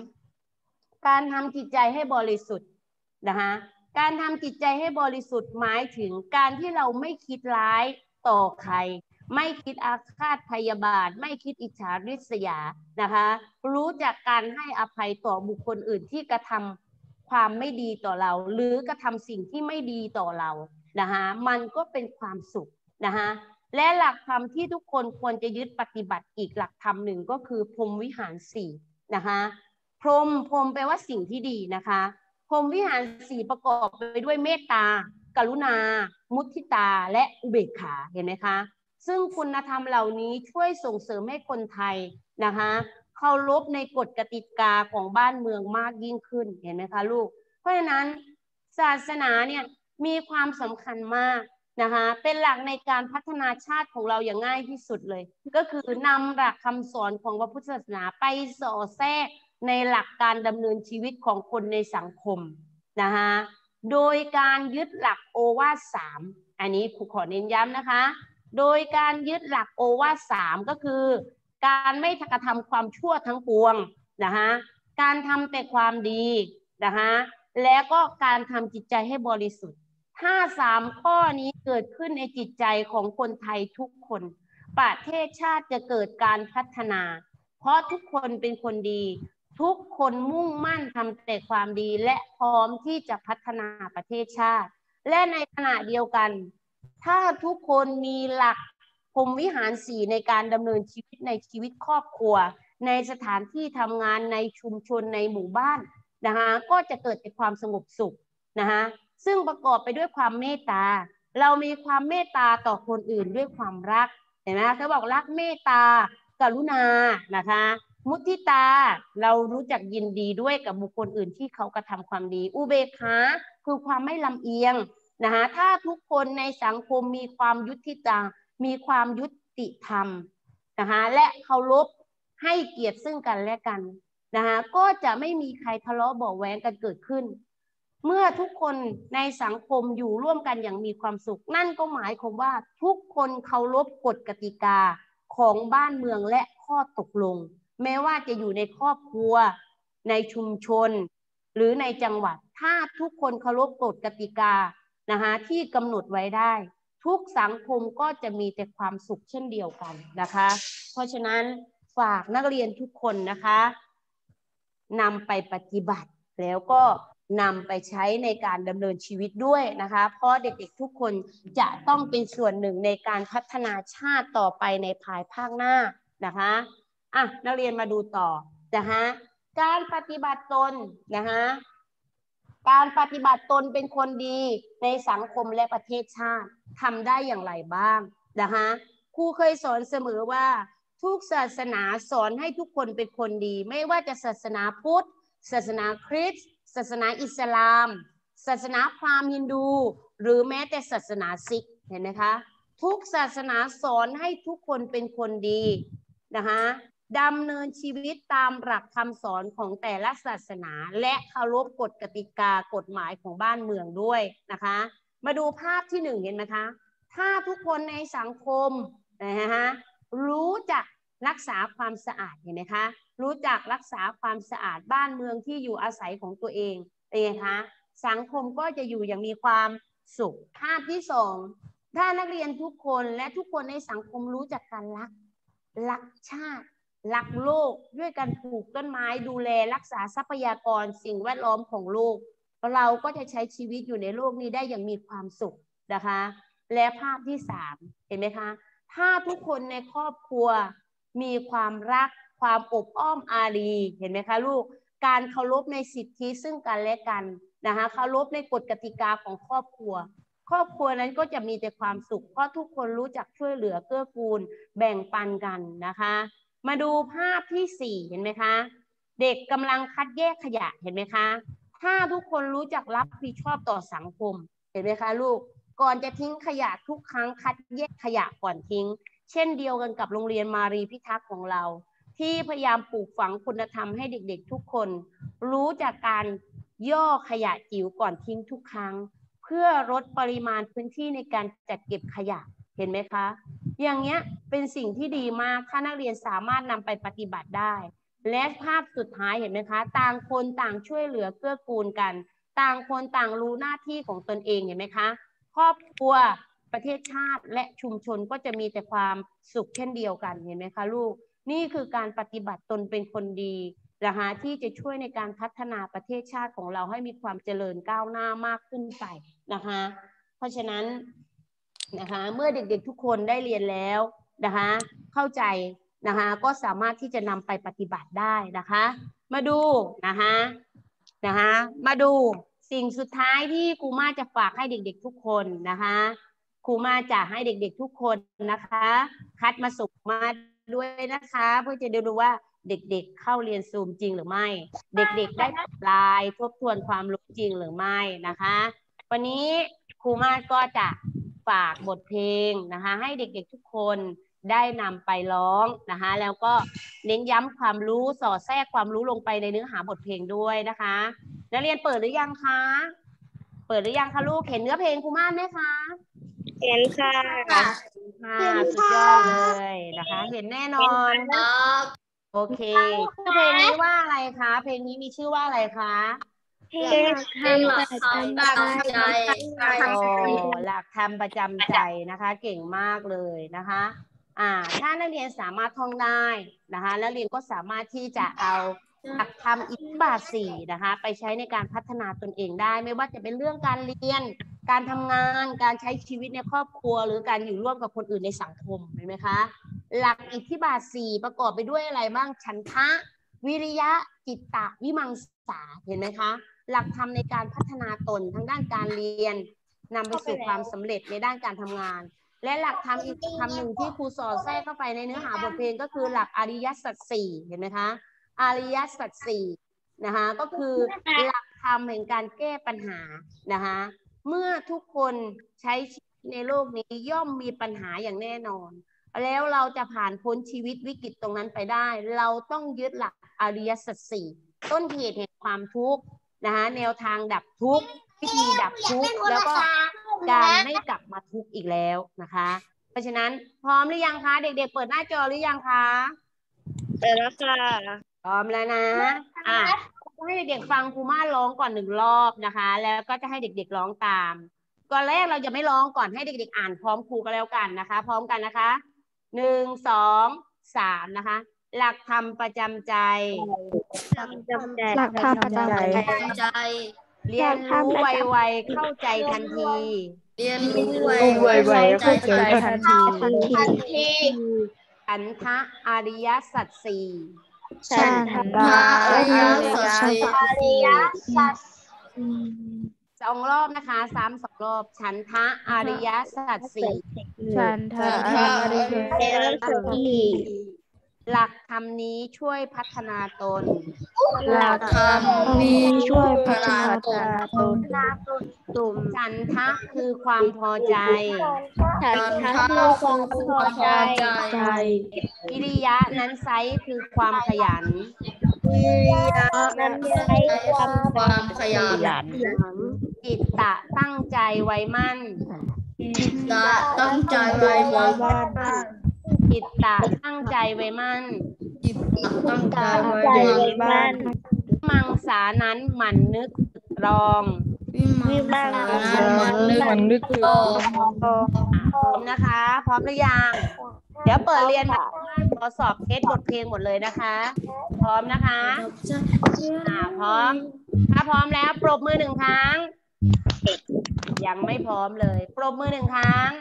3การทำจิตใจให้บริสุทธิ์นะคะการทำจิตใจให้บริสุทธิ์หมายถึงการที่เราไม่คิดร้ายต่อใครไม่คิดอาฆาตพยาบาทไม่คิดอิจฉาริษยานะคะรู้จักการให้อภัยต่อบุคคลอื่นที่กระทำความไม่ดีต่อเราหรือกระทำสิ่งที่ไม่ดีต่อเรานะคะมันก็เป็นความสุขนะคะและหลักธรรมที่ทุกคนควรจะยึดปฏิบัติอีกหลักธรรมหนึ่งก็คือพรหมวิหาร4นะคะพรหมแปลว่าสิ่งที่ดีนะคะพรหมวิหาร4ประกอบไปด้วยเมตตากรุณามุทิตาและอุเบกขาเห็นไหมคะซึ่งคุณธรรมเหล่านี้ช่วยส่งเสริมให้คนไทยนะคะเคารพในกฎกติกาของบ้านเมืองมากยิ่งขึ้นเห็นไหมคะลูกเพราะฉะนั้นศาสนาเนี่ยมีความสำคัญมากนะคะเป็นหลักในการพัฒนาชาติของเราอย่างง่ายที่สุดเลยก็คือนำหลักคำสอนของพระพุทธศาสนาไปสอดแทรกในหลักการดำเนินชีวิตของคนในสังคมนะคะโดยการยึดหลักโอวาท3อันนี้ครูขอเน้นย้ำนะคะโดยการยึดหลักโอวาท3ก็คือการไม่กระทำความชั่วทั้งปวงนะคะการทำแต่ความดีนะคะแล้วก็การทำจิตใจให้บริสุทธิ์ถ้า3ข้อนี้เกิดขึ้นในจิตใจของคนไทยทุกคนประเทศชาติจะเกิดการพัฒนาเพราะทุกคนเป็นคนดีทุกคนมุ่งมั่นทำแต่ความดีและพร้อมที่จะพัฒนาประเทศชาติและในขณะเดียวกันถ้าทุกคนมีหลักพรหมวิหาร4ในการดำเนินชีวิตในชีวิตครอบครัวในสถานที่ทำงานในชุมชนในหมู่บ้านนะคะก็จะเกิดเป็นความสงบสุขนะคะซึ่งประกอบไปด้วยความเมตตาเรามีความเมตตาต่อคนอื่นด้วยความรักเห็นไหมเขาบอกรักเมตตากรุณานะคะมุทิตาเรารู้จักยินดีด้วยกับบุคคลอื่นที่เขากระทำความดีอุเบกขาคือความไม่ลำเอียงนะคะถ้าทุกคนในสังคมมีความยุติธรรมมีความยุติธรรมนะคะและเคารพให้เกียรติซึ่งกันและกันนะคะก็จะไม่มีใครทะเลาะเบาะแว้งกันเกิดขึ้นเมื่อทุกคนในสังคมอยู่ร่วมกันอย่างมีความสุขนั่นก็หมายความว่าทุกคนเคารพกฎกติกาของบ้านเมืองและข้อตกลงแม้ว่าจะอยู่ในครอบครัวในชุมชนหรือในจังหวัดถ้าทุกคนเคารพกฎกติกานะคะที่กำหนดไว้ได้ทุกสังคมก็จะมีแต่ความสุขเช่นเดียวกันนะคะเพราะฉะนั้นฝากนักเรียนทุกคนนะคะนำไปปฏิบัติแล้วก็นำไปใช้ในการดำเนินชีวิตด้วยนะคะเพราะเด็กๆทุกคนจะต้องเป็นส่วนหนึ่งในการพัฒนาชาติต่อไปในภายภาคหน้านะคะอ่ะนักเรียนมาดูต่อนะคะการปฏิบัติตนนะคะการปฏิบัติตนเป็นคนดีในสังคมและประเทศชาติทำได้อย่างไรบ้างนะคะครูเคยสอนเสมอว่าทุกศาสนาสอนให้ทุกคนเป็นคนดีไม่ว่าจะศาสนาพุทธศาสนาคริสต์ศาสนาอิสลามศาสนาพราหมณ์ฮินดูหรือแม้แต่ศาสนาซิกเห็นไหมคะทุกศาสนาสอนให้ทุกคนเป็นคนดีนะคะดำเนินชีวิตตามหลักคำสอนของแต่ละศาสนาและเคารพกฎกติกากฎหมายของบ้านเมืองด้วยนะคะมาดูภาพที่1เห็นไหมคะถ้าทุกคนในสังคมนะคะรู้จักรักษาความสะอาดเห็นไหมคะรู้จักรักษาความสะอาดบ้านเมืองที่อยู่อาศัยของตัวเองเป็นไงคะสังคมก็จะอยู่อย่างมีความสุขภาพที่2ถ้านักเรียนทุกคนและทุกคนในสังคมรู้จักการรักชาติรักโลกด้วยการปลูกต้นไม้ดูแลรักษาทรัพยากรสิ่งแวดล้อมของโลกเราก็จะใช้ชีวิตอยู่ในโลกนี้ได้อย่างมีความสุขนะคะและภาพที่3เห็นไหมคะถ้าทุกคนในครอบครัวมีความรักความอบอ้อมอารีเห็นไหมคะลูกการเคารพในสิทธิซึ่งกันและกันนะคะเคารพในกฎกติกาของครอบครัวครอบครัวนั้นก็จะมีแต่ความสุขเพราะทุกคนรู้จักช่วยเหลือเกื้อกูลแบ่งปันกันนะคะมาดูภาพที่4เห็นไหมคะเด็กกำลังคัดแยกขยะเห็นไหมคะถ้าทุกคนรู้จักรับผิดชอบต่อสังคมเห็นไหมคะลูกก่อนจะทิ้งขยะทุกครั้งคัดแยกขยะก่อนทิ้งเช่นเดียวกันกับโรงเรียนมารีพิทักษ์ของเราที่พยายามปลูกฝังคุณธรรมให้เด็กๆทุกคนรู้จากการย่อขยะจิ๋วก่อนทิ้งทุกครั้งเพื่อลดปริมาณพื้นที่ในการจัดเก็บขยะเห็นไหมคะอย่างเงี้ยเป็นสิ่งที่ดีมากถ้านักเรียนสามารถนำไปปฏิบัติได้และภาพสุดท้ายเห็นไหมคะต่างคนต่างช่วยเหลือเกื้อกูลกันต่างคนต่างรู้หน้าที่ของตนเองเห็นไหมคะครอบครัวประเทศชาติและชุมชนก็จะมีแต่ความสุขเช่นเดียวกันเห็นไหมคะลูกนี่คือการปฏิบัติตนเป็นคนดีนะคะที่จะช่วยในการพัฒนาประเทศชาติของเราให้มีความเจริญก้าวหน้ามากขึ้นไปนะคะเพราะฉะนั้นนะคะเมื่อเด็กๆทุกคนได้เรียนแล้วนะคะเข้าใจนะคะก็สามารถที่จะนำไปปฏิบัติได้นะคะมาดูนะคะมาดูสิ่งสุดท้ายที่ครูมาจะฝากให้เด็กๆทุกคนนะคะครูมาจะให้เด็กๆทุกคนนะคะคัดมาส่งมาด้วยนะคะเพื่อจะดูว่าเด็กๆเข้าเรียนซูมจริงหรือไม่เด็กๆได้ลายทบทวนความรู้จริงหรือไม่นะคะวันนี้ครูมาก็จะฝากบทเพลงนะคะให้เด็กๆทุกคนได้นำไปร้องนะคะแล้วก็เน้นย้ำความรู้สอดแทรกความรู้ลงไปในเนื้อหาบทเพลงด้วยนะคะนักเรียนเปิดหรือยังคะเปิดหรือยังคะลูกเห็นเนื้อเพลงครูม่านไหมคะเห็นค่ะสุดยอดเลยนะคะเห็นแน่นอนโอเคเพลงนี้ว่าอะไรคะเพลงนี้มีชื่อว่าอะไรคะเพลงหลักธรรมประจำใจหลักธรรมประจำใจนะคะเก่งมากเลยนะคะถ้านักเรียนสามารถท่องได้นะคะนักเรียนก็สามารถที่จะเอาหลักธรรมอิทธิบาท 4นะคะไปใช้ในการพัฒนาตนเองได้ไม่ว่าจะเป็นเรื่องการเรียนการทำงานการใช้ชีวิตในครอบครัวหรือการอยู่ร่วมกับคนอื่นในสังคมเห็นไหมคะหลักอิทธิบาท 4ประกอบไปด้วยอะไรบ้างฉันทะวิริยะจิตตะวิมังสาเห็นไหมคะหลักธรรมในการพัฒนาตนทั้งด้านการเรียนนำไปสู่ความสำเร็จในด้านการทำงานและหลักธรรมอีกคำหนึ่งที่ครูสอนแทรกเข้าไปในเนื้อหาบทเพลงก็คือหลักอริยสัจ 4เห็นไหมคะอริยสัจ 4นะคะก็คือหลักธรรมแห่งการแก้ปัญหานะคะเมื่อทุกคนใช้ชีวิตในโลกนี้ย่อมมีปัญหาอย่างแน่นอนแล้วเราจะผ่านพ้นชีวิตวิกฤตตรงนั้นไปได้เราต้องยึดหลักอริยสัจ 4ต้นเหตุแห่งความทุกข์นะคะแนวทางดับทุกข์วิธีดับทุกข์แล้วก็การไม่กลับมาทุกข์อีกแล้วนะคะเพราะฉะนั้นพร้อมหรือยังคะเด็กๆเปิดหน้าจอหรือยังคะเปิดแล้วค่ะพร้อมแล้วนะให้เด็กๆฟังครูม่าร้องก่อน1 รอบนะคะแล้วก็จะให้เด็กๆร้องตามก่อนแรกเราจะไม่ร้องก่อนให้เด็กๆอ่านพร้อมครูก็แล้วกันนะคะพร้อมกันนะคะ1 2 3นะคะหลักธรรมประจำใจหลักธรรมประจำใจเรียนรู้ไวๆเข้าใจทันทีเรียนรู้ไวๆเข้าใจทันทีฉันทะอริยสัจ 4 ฉันทะอริยสัจ 4 2 รอบนะคะซ้ำ2 รอบฉันทะอริยสัจ 4 ฉันทะอริยสัจ 4 หลักธรรมนี้ช่วยพัฒนาตนหลักธรรมนี้ช่วยพัฒนาตนฉันทะคือความพอใจฉันทะคือความพอใจวิริยะนั้นไซคือความขยันวิริยะนั้นไซความขยันจิตตะตั้งใจไว้มั่นจิตตะตั้งใจไว้มั่นจิตตะตั้งใจไว้มั่นจิตตะตั้งใจไว้มั่นมังสานั้นหมั่นนึกรองวิมังสานั้นนึกรองพร้อมนะคะพร้อมหรือยังเดี๋ยวเปิดเรียนทดสอบเทสบทเพลงหมดเลยนะคะพร้อมนะคะพร้อมถ้าพร้อมแล้วปรบมือ1 ครั้งยังไม่พร้อมเลยปรบมือ1 ครั้ง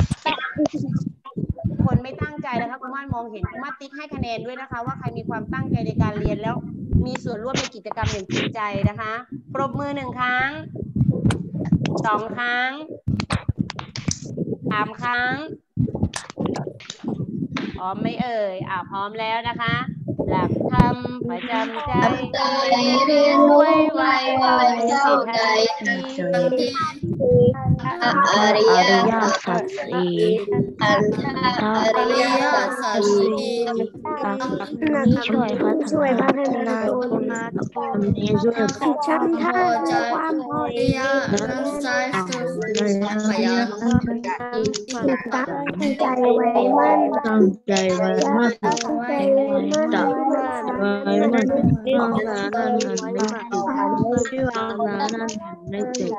คนไม่ตั้งใจนะคะคุณม่านมองเห็นคุณม่านติ๊กให้คะแนนด้วยนะคะว่าใครมีความตั้งใจในการเรียนแล้วมีส่วนร่วมในกิจกรรมอย่างจริงใจนะคะปรบมือ1 ครั้ง2 ครั้ง 3 ครั้งพร้อมไหมเอ่ยพร้อมแล้วนะคะ หลักธรรมประจำใจเรียนไวเข้าใจทันทีอริยสัจสี่ขันธอริยสัจสี่นี้ช่วยพัฒนาตนนี้ช่วยฉันทาความพอดีน้ำใจคือความขยันตั้งใจไว้มั่นตั้งใจไว้มั่นจับไว้มั่นวางนานั่นนึกถึงที่วางนานั่นนึกถึง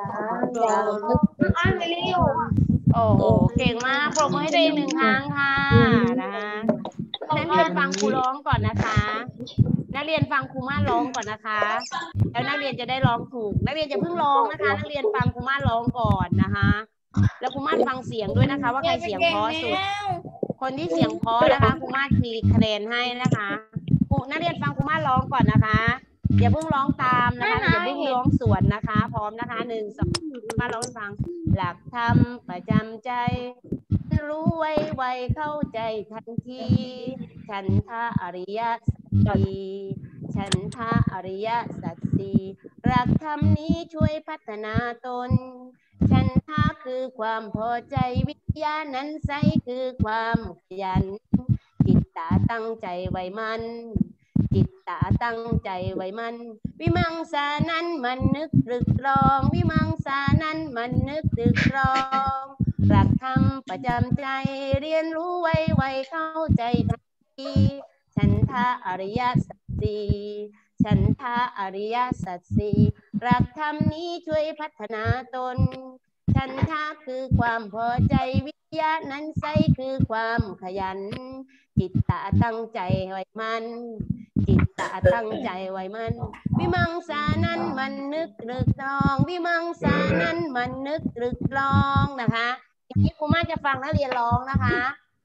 โอ้โหเก่งมากปรบมือให้ตัวเอง1 ครั้งค่ะนะคะนักเรียนฟังครูร้องก่อนนะคะนักเรียนฟังครูม่านร้องก่อนนะคะแล้วนักเรียนจะได้ร้องถูกนักเรียนจะเพิ่งร้องนะคะนักเรียนฟังครูม่านร้องก่อนนะคะแล้วครูม่านฟังเสียงด้วยนะคะว่าใครเสียงเพราะสุดคนที่เสียงเพราะนะคะครูม่านมีคะแนนให้นะคะนักเรียนฟังครูม่านร้องก่อนนะคะอย่าเพิ่งร้องตามนะคะอย่าเพิ่งร้องสวนนะคะพร้อมนะคะ1 2มาร้องให้ฟังหลักธรรมประจำใจรู้ไวเข้าใจทันทีฉันทะอริยสัจสี่ฉันทะอริยสัจสี่หลักธรรมนี้ช่วยพัฒนาตนฉันทะคือความพอใจวิทยานั้นใสคือความขยันจิตตาตั้งใจไว้มันจิตตาตั้งใจไว้มันวิมังสานั้นมันนึกตรึกตรองวิมังสานั้นมันนึกตรึกตรองหลักธรรมประจำใจเรียนรู้ไวเข้าใจทันทีฉันทะอริยสัจสี่ฉันทะอริยสัจสี่หลักธรรมนี้ช่วยพัฒนาตนฉันทะคือความพอใจวิทยานั้นใสคือความขยันจิตตาตั้งใจไว้มันจิตตาตั้งใจไว้มันวิมังสานั้นมันนึกตรึกตรองวิมังสานั้นมันนึกตรึกตรองนะคะทีนี้ครูม่าจะฟังนักเรียนร้องนะคะ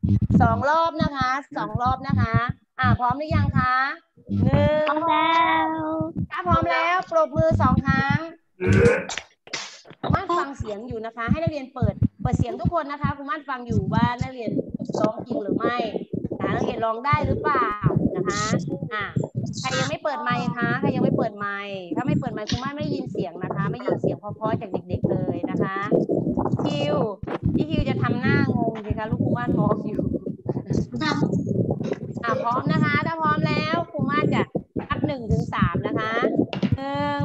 2 รอบนะคะ2 รอบนะคะพร้อมหรือยังคะ1พร้อมแล้วถ้าพร้อมแล้วปรบมือ2 ครั้งครูม่าฟังเสียงอยู่นะคะให้นักเรียนเปิดเสียงทุกคนนะคะครูม่าฟังอยู่ว่านักเรียนร้องจริงหรือไม่นักเรียนร้องได้หรือเปล่านะคะใครยังไม่เปิดไมค์คะใครยังไม่เปิดไมค์ถ้าไม่เปิดไมค์ครูม่าไม่ได้ยินเสียงนะคะไม่ได้ยินเสียงเพราะๆจากเด็กๆเลยนะคะคิวพี่คิวจะทำหน้างงสิคะลูกครูม่ามองอยู่พร้อมนะคะถ้าพร้อมแล้วครูม่าจะนับ1 ถึง 3นะคะ1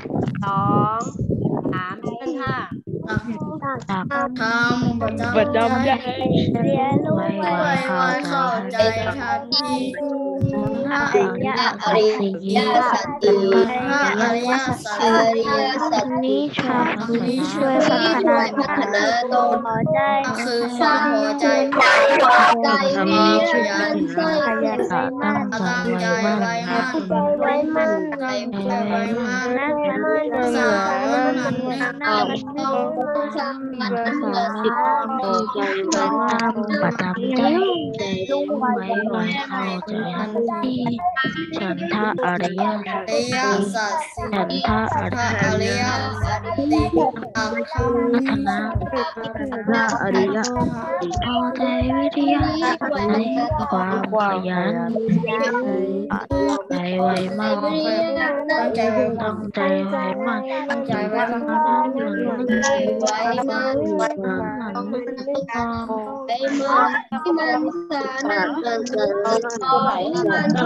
2 3เชิญค่ะทำประจำใจเรียนรู้ไว้เข้าใจทันทีอริยสัจสี่อริยสัจนี้ช่วยพัฒนาตนคือความพอใจมีขยันตั้งใจไว้มั่นสารมันประจำใจรู้ไว้เข้าใจทันทีฉันทะอริยสัจฉันทะอริยสัจพัฒนาพระอริยพอใจวิทยาในความขยันใจไว้มากตั้งใจไว้มากตั้งใจไว้มากไว้มากที่มันสานั่นมันเกิดที่มันสา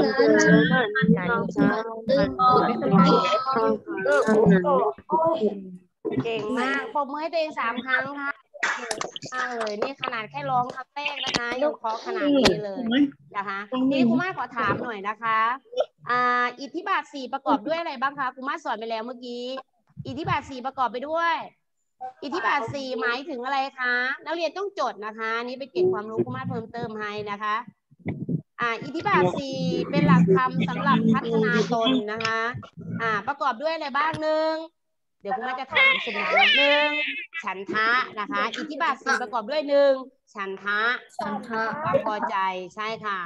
เก่งมากปรบมือให้ตัวเอง3 ครั้งค่ะมากเลยนี่ขนาดแค่ร้องครั้งแรกนะคะยังเพราะขนาดนี้เลยนะคะทีนี้ครูม่าขอถามหน่อยนะคะอิทธิบาท4ประกอบด้วยอะไรบ้างคะครูม่าสอนไปแล้วเมื่อกี้อิทธิบาท4ประกอบไปด้วยอิทธิบาท4หมายถึงอะไรคะนักเรียนต้องจดนะคะนี่ไปเก็บความรู้ครูม่าเพิ่มเติมให้นะคะอิทธิบาท4เป็นหลักธรรมสำหรับพัฒนาตนนะคะประกอบด้วยอะไรบ้าง1เดี๋ยวครูม่าจะถามสุ่มถาม1ฉันทะนะคะอิทธิบาท4ประกอบด้วย1ฉันทะความพอใจใช่ค่ะ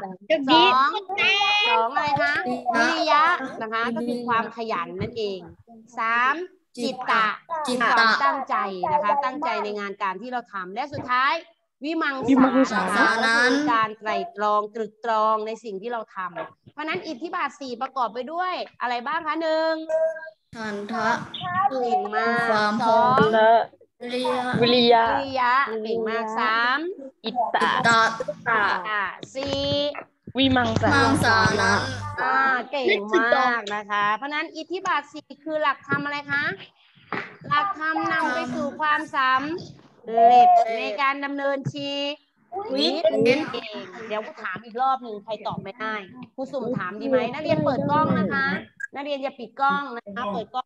2อะไรคะวิริยะนะคะก็คือความขยันนั่นเอง3จิตตะความตั้งใจนะคะตั้งใจในงานการที่เราทำและสุดท้ายวิมังวิมังสาสาก็คือการไตร่ตรองตรึกตรองในสิ่งที่เราทำเพราะนั้นอิทธิบาท4ประกอบไปด้วยอะไรบ้างคะหนึ่งฉันทะเก่งมากความสพอองงวิริยะวิริยะวิริยะเก่งมากสามอิตตะตะสี่วิมังสามังสานะเก่งมากนะคะ เพราะนั้นอิทธิบาท4คือหลักธรรมอะไรคะ หลักธรรมนำไปสู่ความสำเร็จในการดำเนินชีวิตเองเดี๋ยวกูถามอีกรอบหนึ่งใครตอบไม่ได้ครูสุ่มถามดีไหมนักเรียนเปิดกล้องนะคะนักเรียนอย่าปิดกล้องนะคะเปิดกล้อง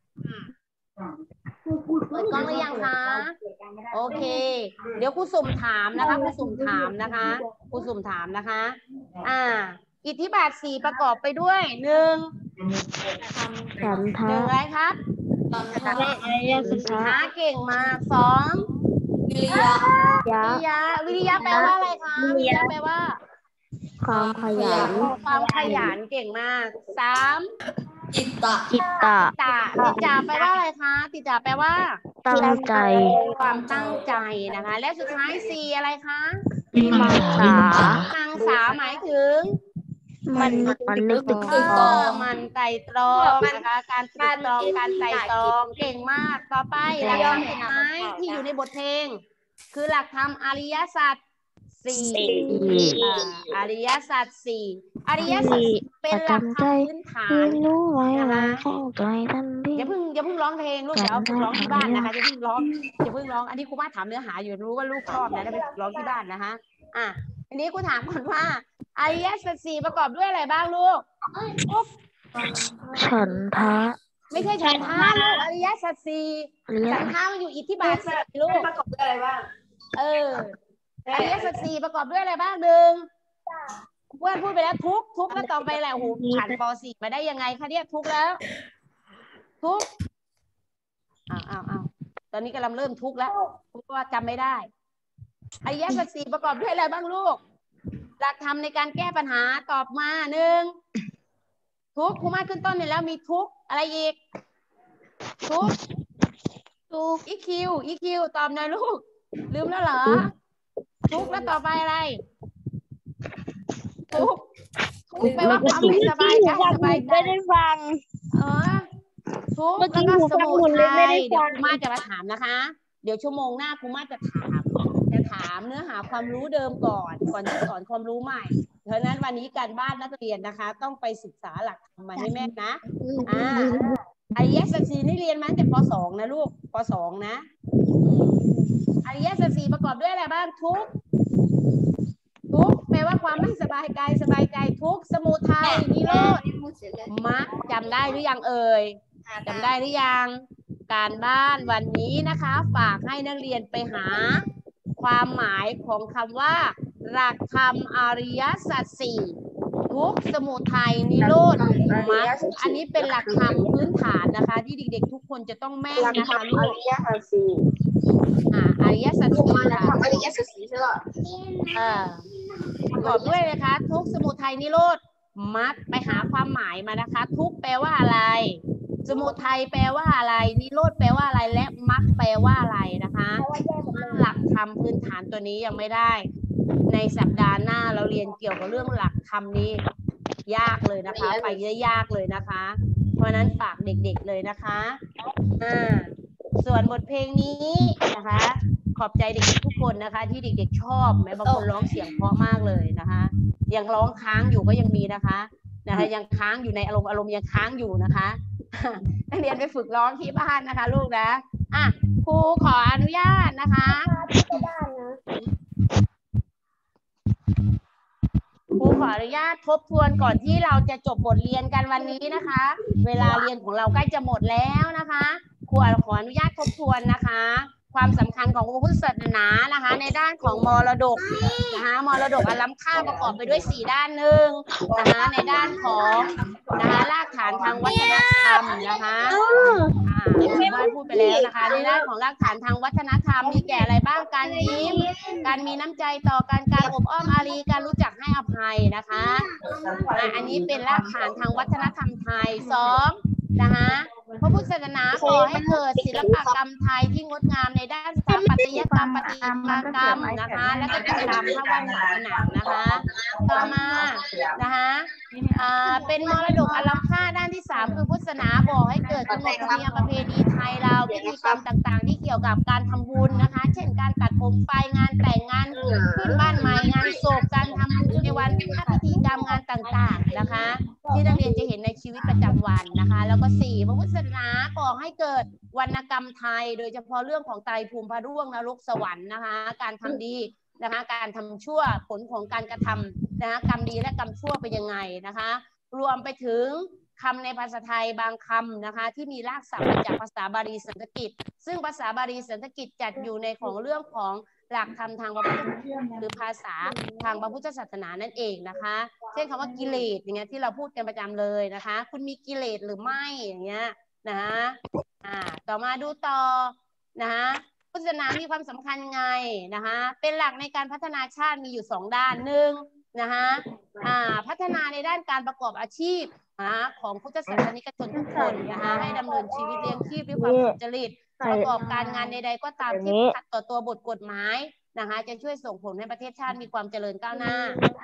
เปิดกล้องหรือยังคะโอเค เดี๋ยวครูสุ่มถามนะคะครูสุ่มถามนะคะครูสุ่มถามนะคะอิทธิบาท4ประกอบไปด้วยหนึ่งฉันทะหนึ่งอะไรครับอริยสัจจะเก่งมากสองวิริยะวิริยะแปลว่าอะไรคะวิริยะแปลว่าความขยันความขยันเก่งมากสามจิตตะจิตตะติจาแปลว่าอะไรคะติจาแปลว่าตั้งใจความตั้งใจนะคะ และสุดท้ายสี่อะไรคะวิมังสามังสาหมายถึงมันนึกถึงมันไตรตรองนะคะการไตรตรองการไตรตรองเก่งมากต่อไปหลักธรรมสุดท้ายที่อยู่ในบทเพลง คือหลักธรรมอริยสัจสี่อริยสัจสี่อริยสัจเป็นหลักธรรมพื้นฐานเรียนรู้ไว้วางเข้าใจทันทีอย่าเพิ่งร้องเพลงลูกเดี๋ยวเอาไปร้องที่บ้านนะคะอย่าเพิ่งร้องอันนี้ครูมาถามเนื้อหาอยู่รู้ว่าลูกชอบนะแล้วไปร้องที่บ้านนะคะอันนี้ครูถามก่อนว่าอริยสัจสี่ประกอบด้วยอะไรบ้างลูกฉันทะไม่ใช่ฉันทะลูกอริยสัจสี่อริยฉันทะมันอยู่อิทธิบาทสี่ลูกประกอบด้วยอะไรบ้างอริยสัจสี่ประกอบด้วยอะไรบ้างหนึ่งเพื่อนพูดไปแล้วทุกแล้วต่อไปแหละโหผ่านป .4 มาได้ยังไงคะเนี่ยทุกแล้วทุกตอนนี้กำลังเริ่มทุกข์แล้วเพราะว่าจำไม่ได้อริยสัจสี่ประกอบด้วยอะไรบ้างลูกหลักธรรมในการแก้ปัญหาตอบมาหนึ่งทุกครูมาขึ้นต้นเนี่ยแล้วมีทุกอะไรอีกทุกอีคิวตอบหน่อยลูกลืมแล้วเหรอทุกแล้วต่อไปอะไรทุกแปลว่าความไม่สบายใจไม่ได้ฟังทุกแล้วก็สมุทัยเดี๋ยวครูมาจะมาถามนะคะเดี๋ยวชั่วโมงหน้าครูมาจะถามเนื้อหาความรู้เดิมก่อนที่สอนความรู้ใหม่เพราะนั้นวันนี้การบ้านนักเรียนนะคะต้องไปศึกษาหลักธรรมมาให้แม่นะอริยสัจสี่นี่เรียนมาตั้งแต่ป .2 นะลูกป .2 นะอริยสัจสี่ประกอบด้วยอะไรบ้างทุกแปลว่าความไม่สบายกายสบายใจทุกสมุทัยนิโรธมรรคจำได้หรือยังเอ่ยจำได้หรือยังการบ้านวันนี้นะคะฝากให้นักเรียนไปหาความหมายของคำว่าหลักธรรมอริยสัจสี่ทุกสมุทัยนิโรธมรรคอันนี้เป็นหลักธรรมพื้นฐานนะคะที่เด็กๆทุกคนจะต้องแม่นนะคะลูกอริยสัจสี่อริยสัจสี่ค่ะอริยสัจสี่ใช่หรอประกอบด้วยนะคะทุกสมุทัยนิโรธมรรคไปหาความหมายมานะคะทุกแปลว่าอะไรสมุทัยแปลว่าอะไรนิโรธแปลว่าอะไรและมรรคแปลว่าอะไรนะคะหลักธรรมพื้นฐานตัวนี้ยังไม่ได้ในสัปดาห์หน้าเราเรียนเกี่ยวกับเรื่องหลักธรรมนี้ยากเลยนะคะไปยากเลยนะคะเพราะนั้นฝากเด็กๆเลยนะคะส่วนบทเพลงนี้นะคะขอบใจเด็กๆทุกคนนะคะที่เด็กๆชอบแม้บางคนร้องเสียงเพราะมากเลยนะคะยังร้องค้างอยู่ก็ยังมีนะคะยังค้างอยู่ในอารมณ์ยังค้างอยู่นะคะนักเรียนไปฝึกร้องที่บ้านนะคะลูกนะครูขออนุญาตนะคะครูขออนุญาตทบทวนก่อนที่เราจะจบบทเรียนกันวันนี้นะคะเวลาเรียนของเราใกล้จะหมดแล้วนะคะครูขออนุญาตทบทวนนะคะความสำคัญของพระพุทธศาสนานะคะในด้านของมรดกนะคะมรดกอันล้ำค่าประกอบไปด้วย4ด้านหนึ่งนะคะในด้านของนะคะรากฐานทางวัฒนธรรมนะคะบ้านพูดไปแล้วนะคะในด้านของรากฐานทางวัฒนธรรมมีแก่อะไรบ้างการยิ้มการมีน้ำใจต่อกันการอบอ้อมอารีการรู้จักให้อภัยนะคะอันนี้เป็นรากฐานทางวัฒนธรรมไทย2นะคะพระพุทธศาสนาก่อให้เกิดศิลปกรรมไทยที่งดงามในด้านสถาปัตยกรรมประติมากรรมนะคะและก็กิจกรรมภาพวาดฝาผนังนะคะต่อมานะคะเป็นมรดกอันล้ำค่าด้านที่3คือพุทธศาสนาบอกให้เกิดขนบธรรมเนียมประเพณีไทยเราพิธีกรรมต่างๆที่เกี่ยวกับการทำบุญนะคะเช่นการตัดผมไฟงานแต่งงานขึ้นบ้านใหม่งานศพการทำบุญในวันพิธีกรรมงานต่างๆนะคะที่นักเรียนจะเห็นในชีวิตประจำวันนะคะแล้วก็4พระพุทธศาสนาก่อให้เกิดวรรณกรรมไทยโดยเฉพาะเรื่องของไตรภูมิพระร่วงนรกสวรรค์นะคะการทำดีนะคะการทำชั่วผลของการกระทำนะคะกรรมดีและกรรมชั่วเป็นยังไงนะคะรวมไปถึงคำในภาษาไทยบางคำนะคะที่มีรากศัพท์มาจากภาษาบาลีสันสกฤตซึ่งภาษาบาลีสันสกฤตจัดอยู่ในของเรื่องของหลักธรรมทางพระพุทธหรือภาษาทางพระพุทธศาสนานั่นเองนะคะเช่นคำว่ากิเลสอย่างเงี้ยที่เราพูดกันประจำเลยนะคะคุณมีกิเลสหรือไม่อย่างเงี้ยนะคะต่อมาดูต่อนะคะพุทธศาสนามีความสำคัญไงนะคะเป็นหลักในการพัฒนาชาติมีอยู่2ด้านหนึ่งนะคะพัฒนาในด้านการประกอบอาชีพของพุทธศาสนิกชนทุกคนนะคะให้ดำเนินชีวิตเลี้ยงชีพด้วยความสุจริตประกอบการงานใดๆก็ตามที่ขัดต่อตัวบทกฎหมายนะคะจะช่วยส่งผลให้ประเทศชาติมีความเจริญก้าวหน้า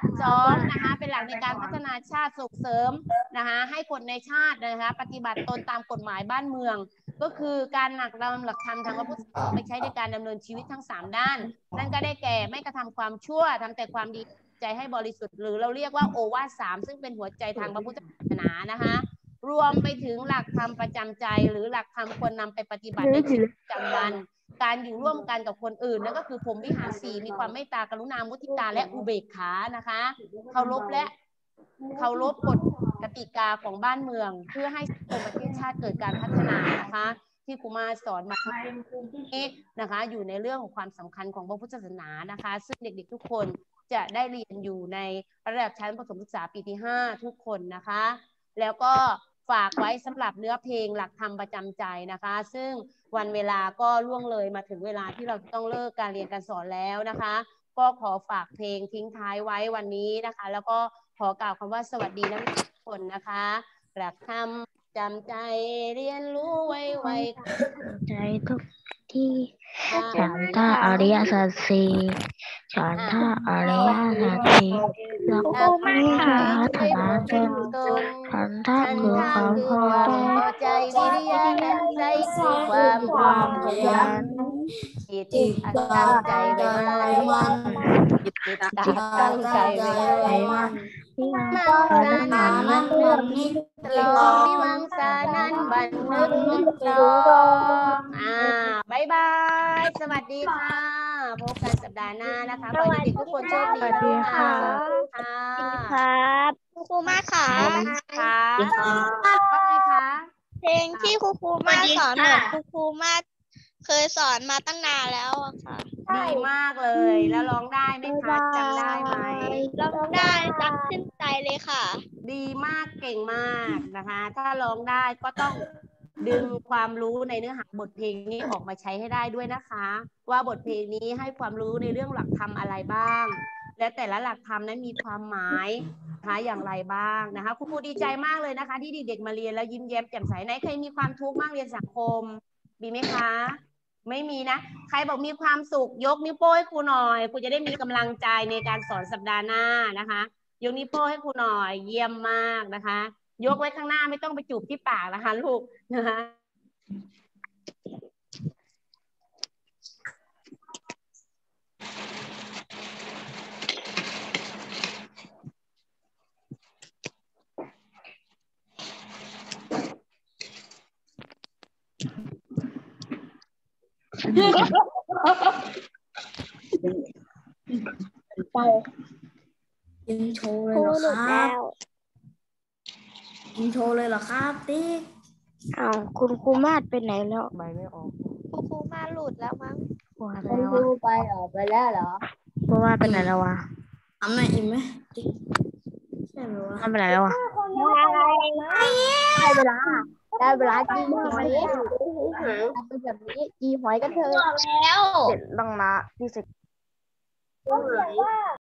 2นะคะเป็นหลักในการพัฒนาชาติส่งเสริมนะคะให้คนในชาตินะคะปฏิบัติตนตามกฎหมายบ้านเมืองก็คือการหลักธรรมทางพระพุทธศาสนาไปใช้ในการดำเนินชีวิตทั้ง3ด้านนั่นก็ได้แก่ไม่กระทำความชั่วทำแต่ความดีใจให้บริสุทธิ์หรือเราเรียกว่าโอวาท3ซึ่งเป็นหัวใจทางพระพุทธศาสนานะคะรวมไปถึงหลักธรรมประจำใจหรือหลักธรรมควรนำไปปฏิบัติในชีวิตประจำวันการอยู่ร่วมกันกับคนอื่นนั่นก็คือพรหมวิหาร4มีความเมตตากรุณามุทิตาและอุเบกขานะคะเคารพกฎกติกาของบ้านเมืองเพื่อให้ประเทศชาติเกิดการพัฒนานะคะที่ครูมาสอนมานะคะอยู่ในเรื่องของความสำคัญของพระพุทธศาสนานะคะซึ่งเด็กๆทุกคนจะได้เรียนอยู่ในระดับชั้นประถมศึกษาปีที่5ทุกคนนะคะแล้วก็ฝากไว้สำหรับเนื้อเพลงหลักธรรมประจำใจนะคะซึ่งวันเวลาก็ล่วงเลยมาถึงเวลาที่เราต้องเลิกการเรียนการสอนแล้วนะคะก็ขอฝากเพลงทิ้งท้ายไว้วันนี้นะคะแล้วก็ขอกล่าวคำว่าสวัสดีนักเรียนทุกคนนะคะหลักธรรมจำใจเรียนรู้ไว้ใจทุกที่ฉันทะอริยสัจสี่ฉันทะอริยสัจสี่เราผู้จะพัฒนาตนฉันทะคือความพอใจวิริยะและใจคือความขยันจิตตั้งใจไว้มันจิตตั้งใจไว้มันมังสานั้นเรื่องนี้ตลอดที่มังสานั้นบันนึกตรองบายบายสวัสดีค่ะพบกันสัปดาห์หน้านะคะขอให้เด็กทุกคนโชคดีค่ะครับครูมาค่ะว่าไงคะเพลงที่ครูมาสอนเหมือนครูมาเคยสอนมาตั้งนานแล้วอะค่ะดีมากเลยแล้วร้องได้ไหมคะจำได้ไหมร้องได้จำขึ้นใจเลยค่ะดีมากเก่งมากนะคะถ้าร้องได้ก็ต้องดึงความรู้ในเนื้อหาบทเพลงนี้ออกมาใช้ให้ได้ด้วยนะคะว่าบทเพลงนี้ให้ความรู้ในเรื่องหลักธรรมอะไรบ้างและแต่ละหลักธรรมนั้นมีความหมายนะคะอย่างไรบ้างนะคะครูดีใจมากเลยนะคะที่เด็กๆมาเรียนแล้วยิ้มแย้มแจ่มใสไหนใครมีความทุกข์มากเรียนสังคมมีไหมคะไม่มีนะใครบอกมีความสุขยกนิ้วโป้ให้ครูหน่อยครูจะได้มีกำลังใจในการสอนสัปดาห์หน้านะคะยกนิ้วโป้ให้ครูหน่อยเยี่ยมมากนะคะยกไว้ข้างหน้าไม่ต้องไปจูบที่ปากนะคะลูกนะคะยิงโชว์เลยเหรอครับยิงโชว์เลยเหรอครับติ๊กคุณครูมาดไปไหนแล้วใบไม่ออกครูมาหลุดแล้วมั้งคุณครูไปแล้วเหรอครูมาไปไหนแล้ววะทำหน่อยอิ่มไหมติ๊กใช่ไหมวะทำไปไหนแล้ววะได้เวลาจีหอยเป็นแบบนี้จีหอยกันเถอะแล้วเสร็จบ้างนะพี่สิ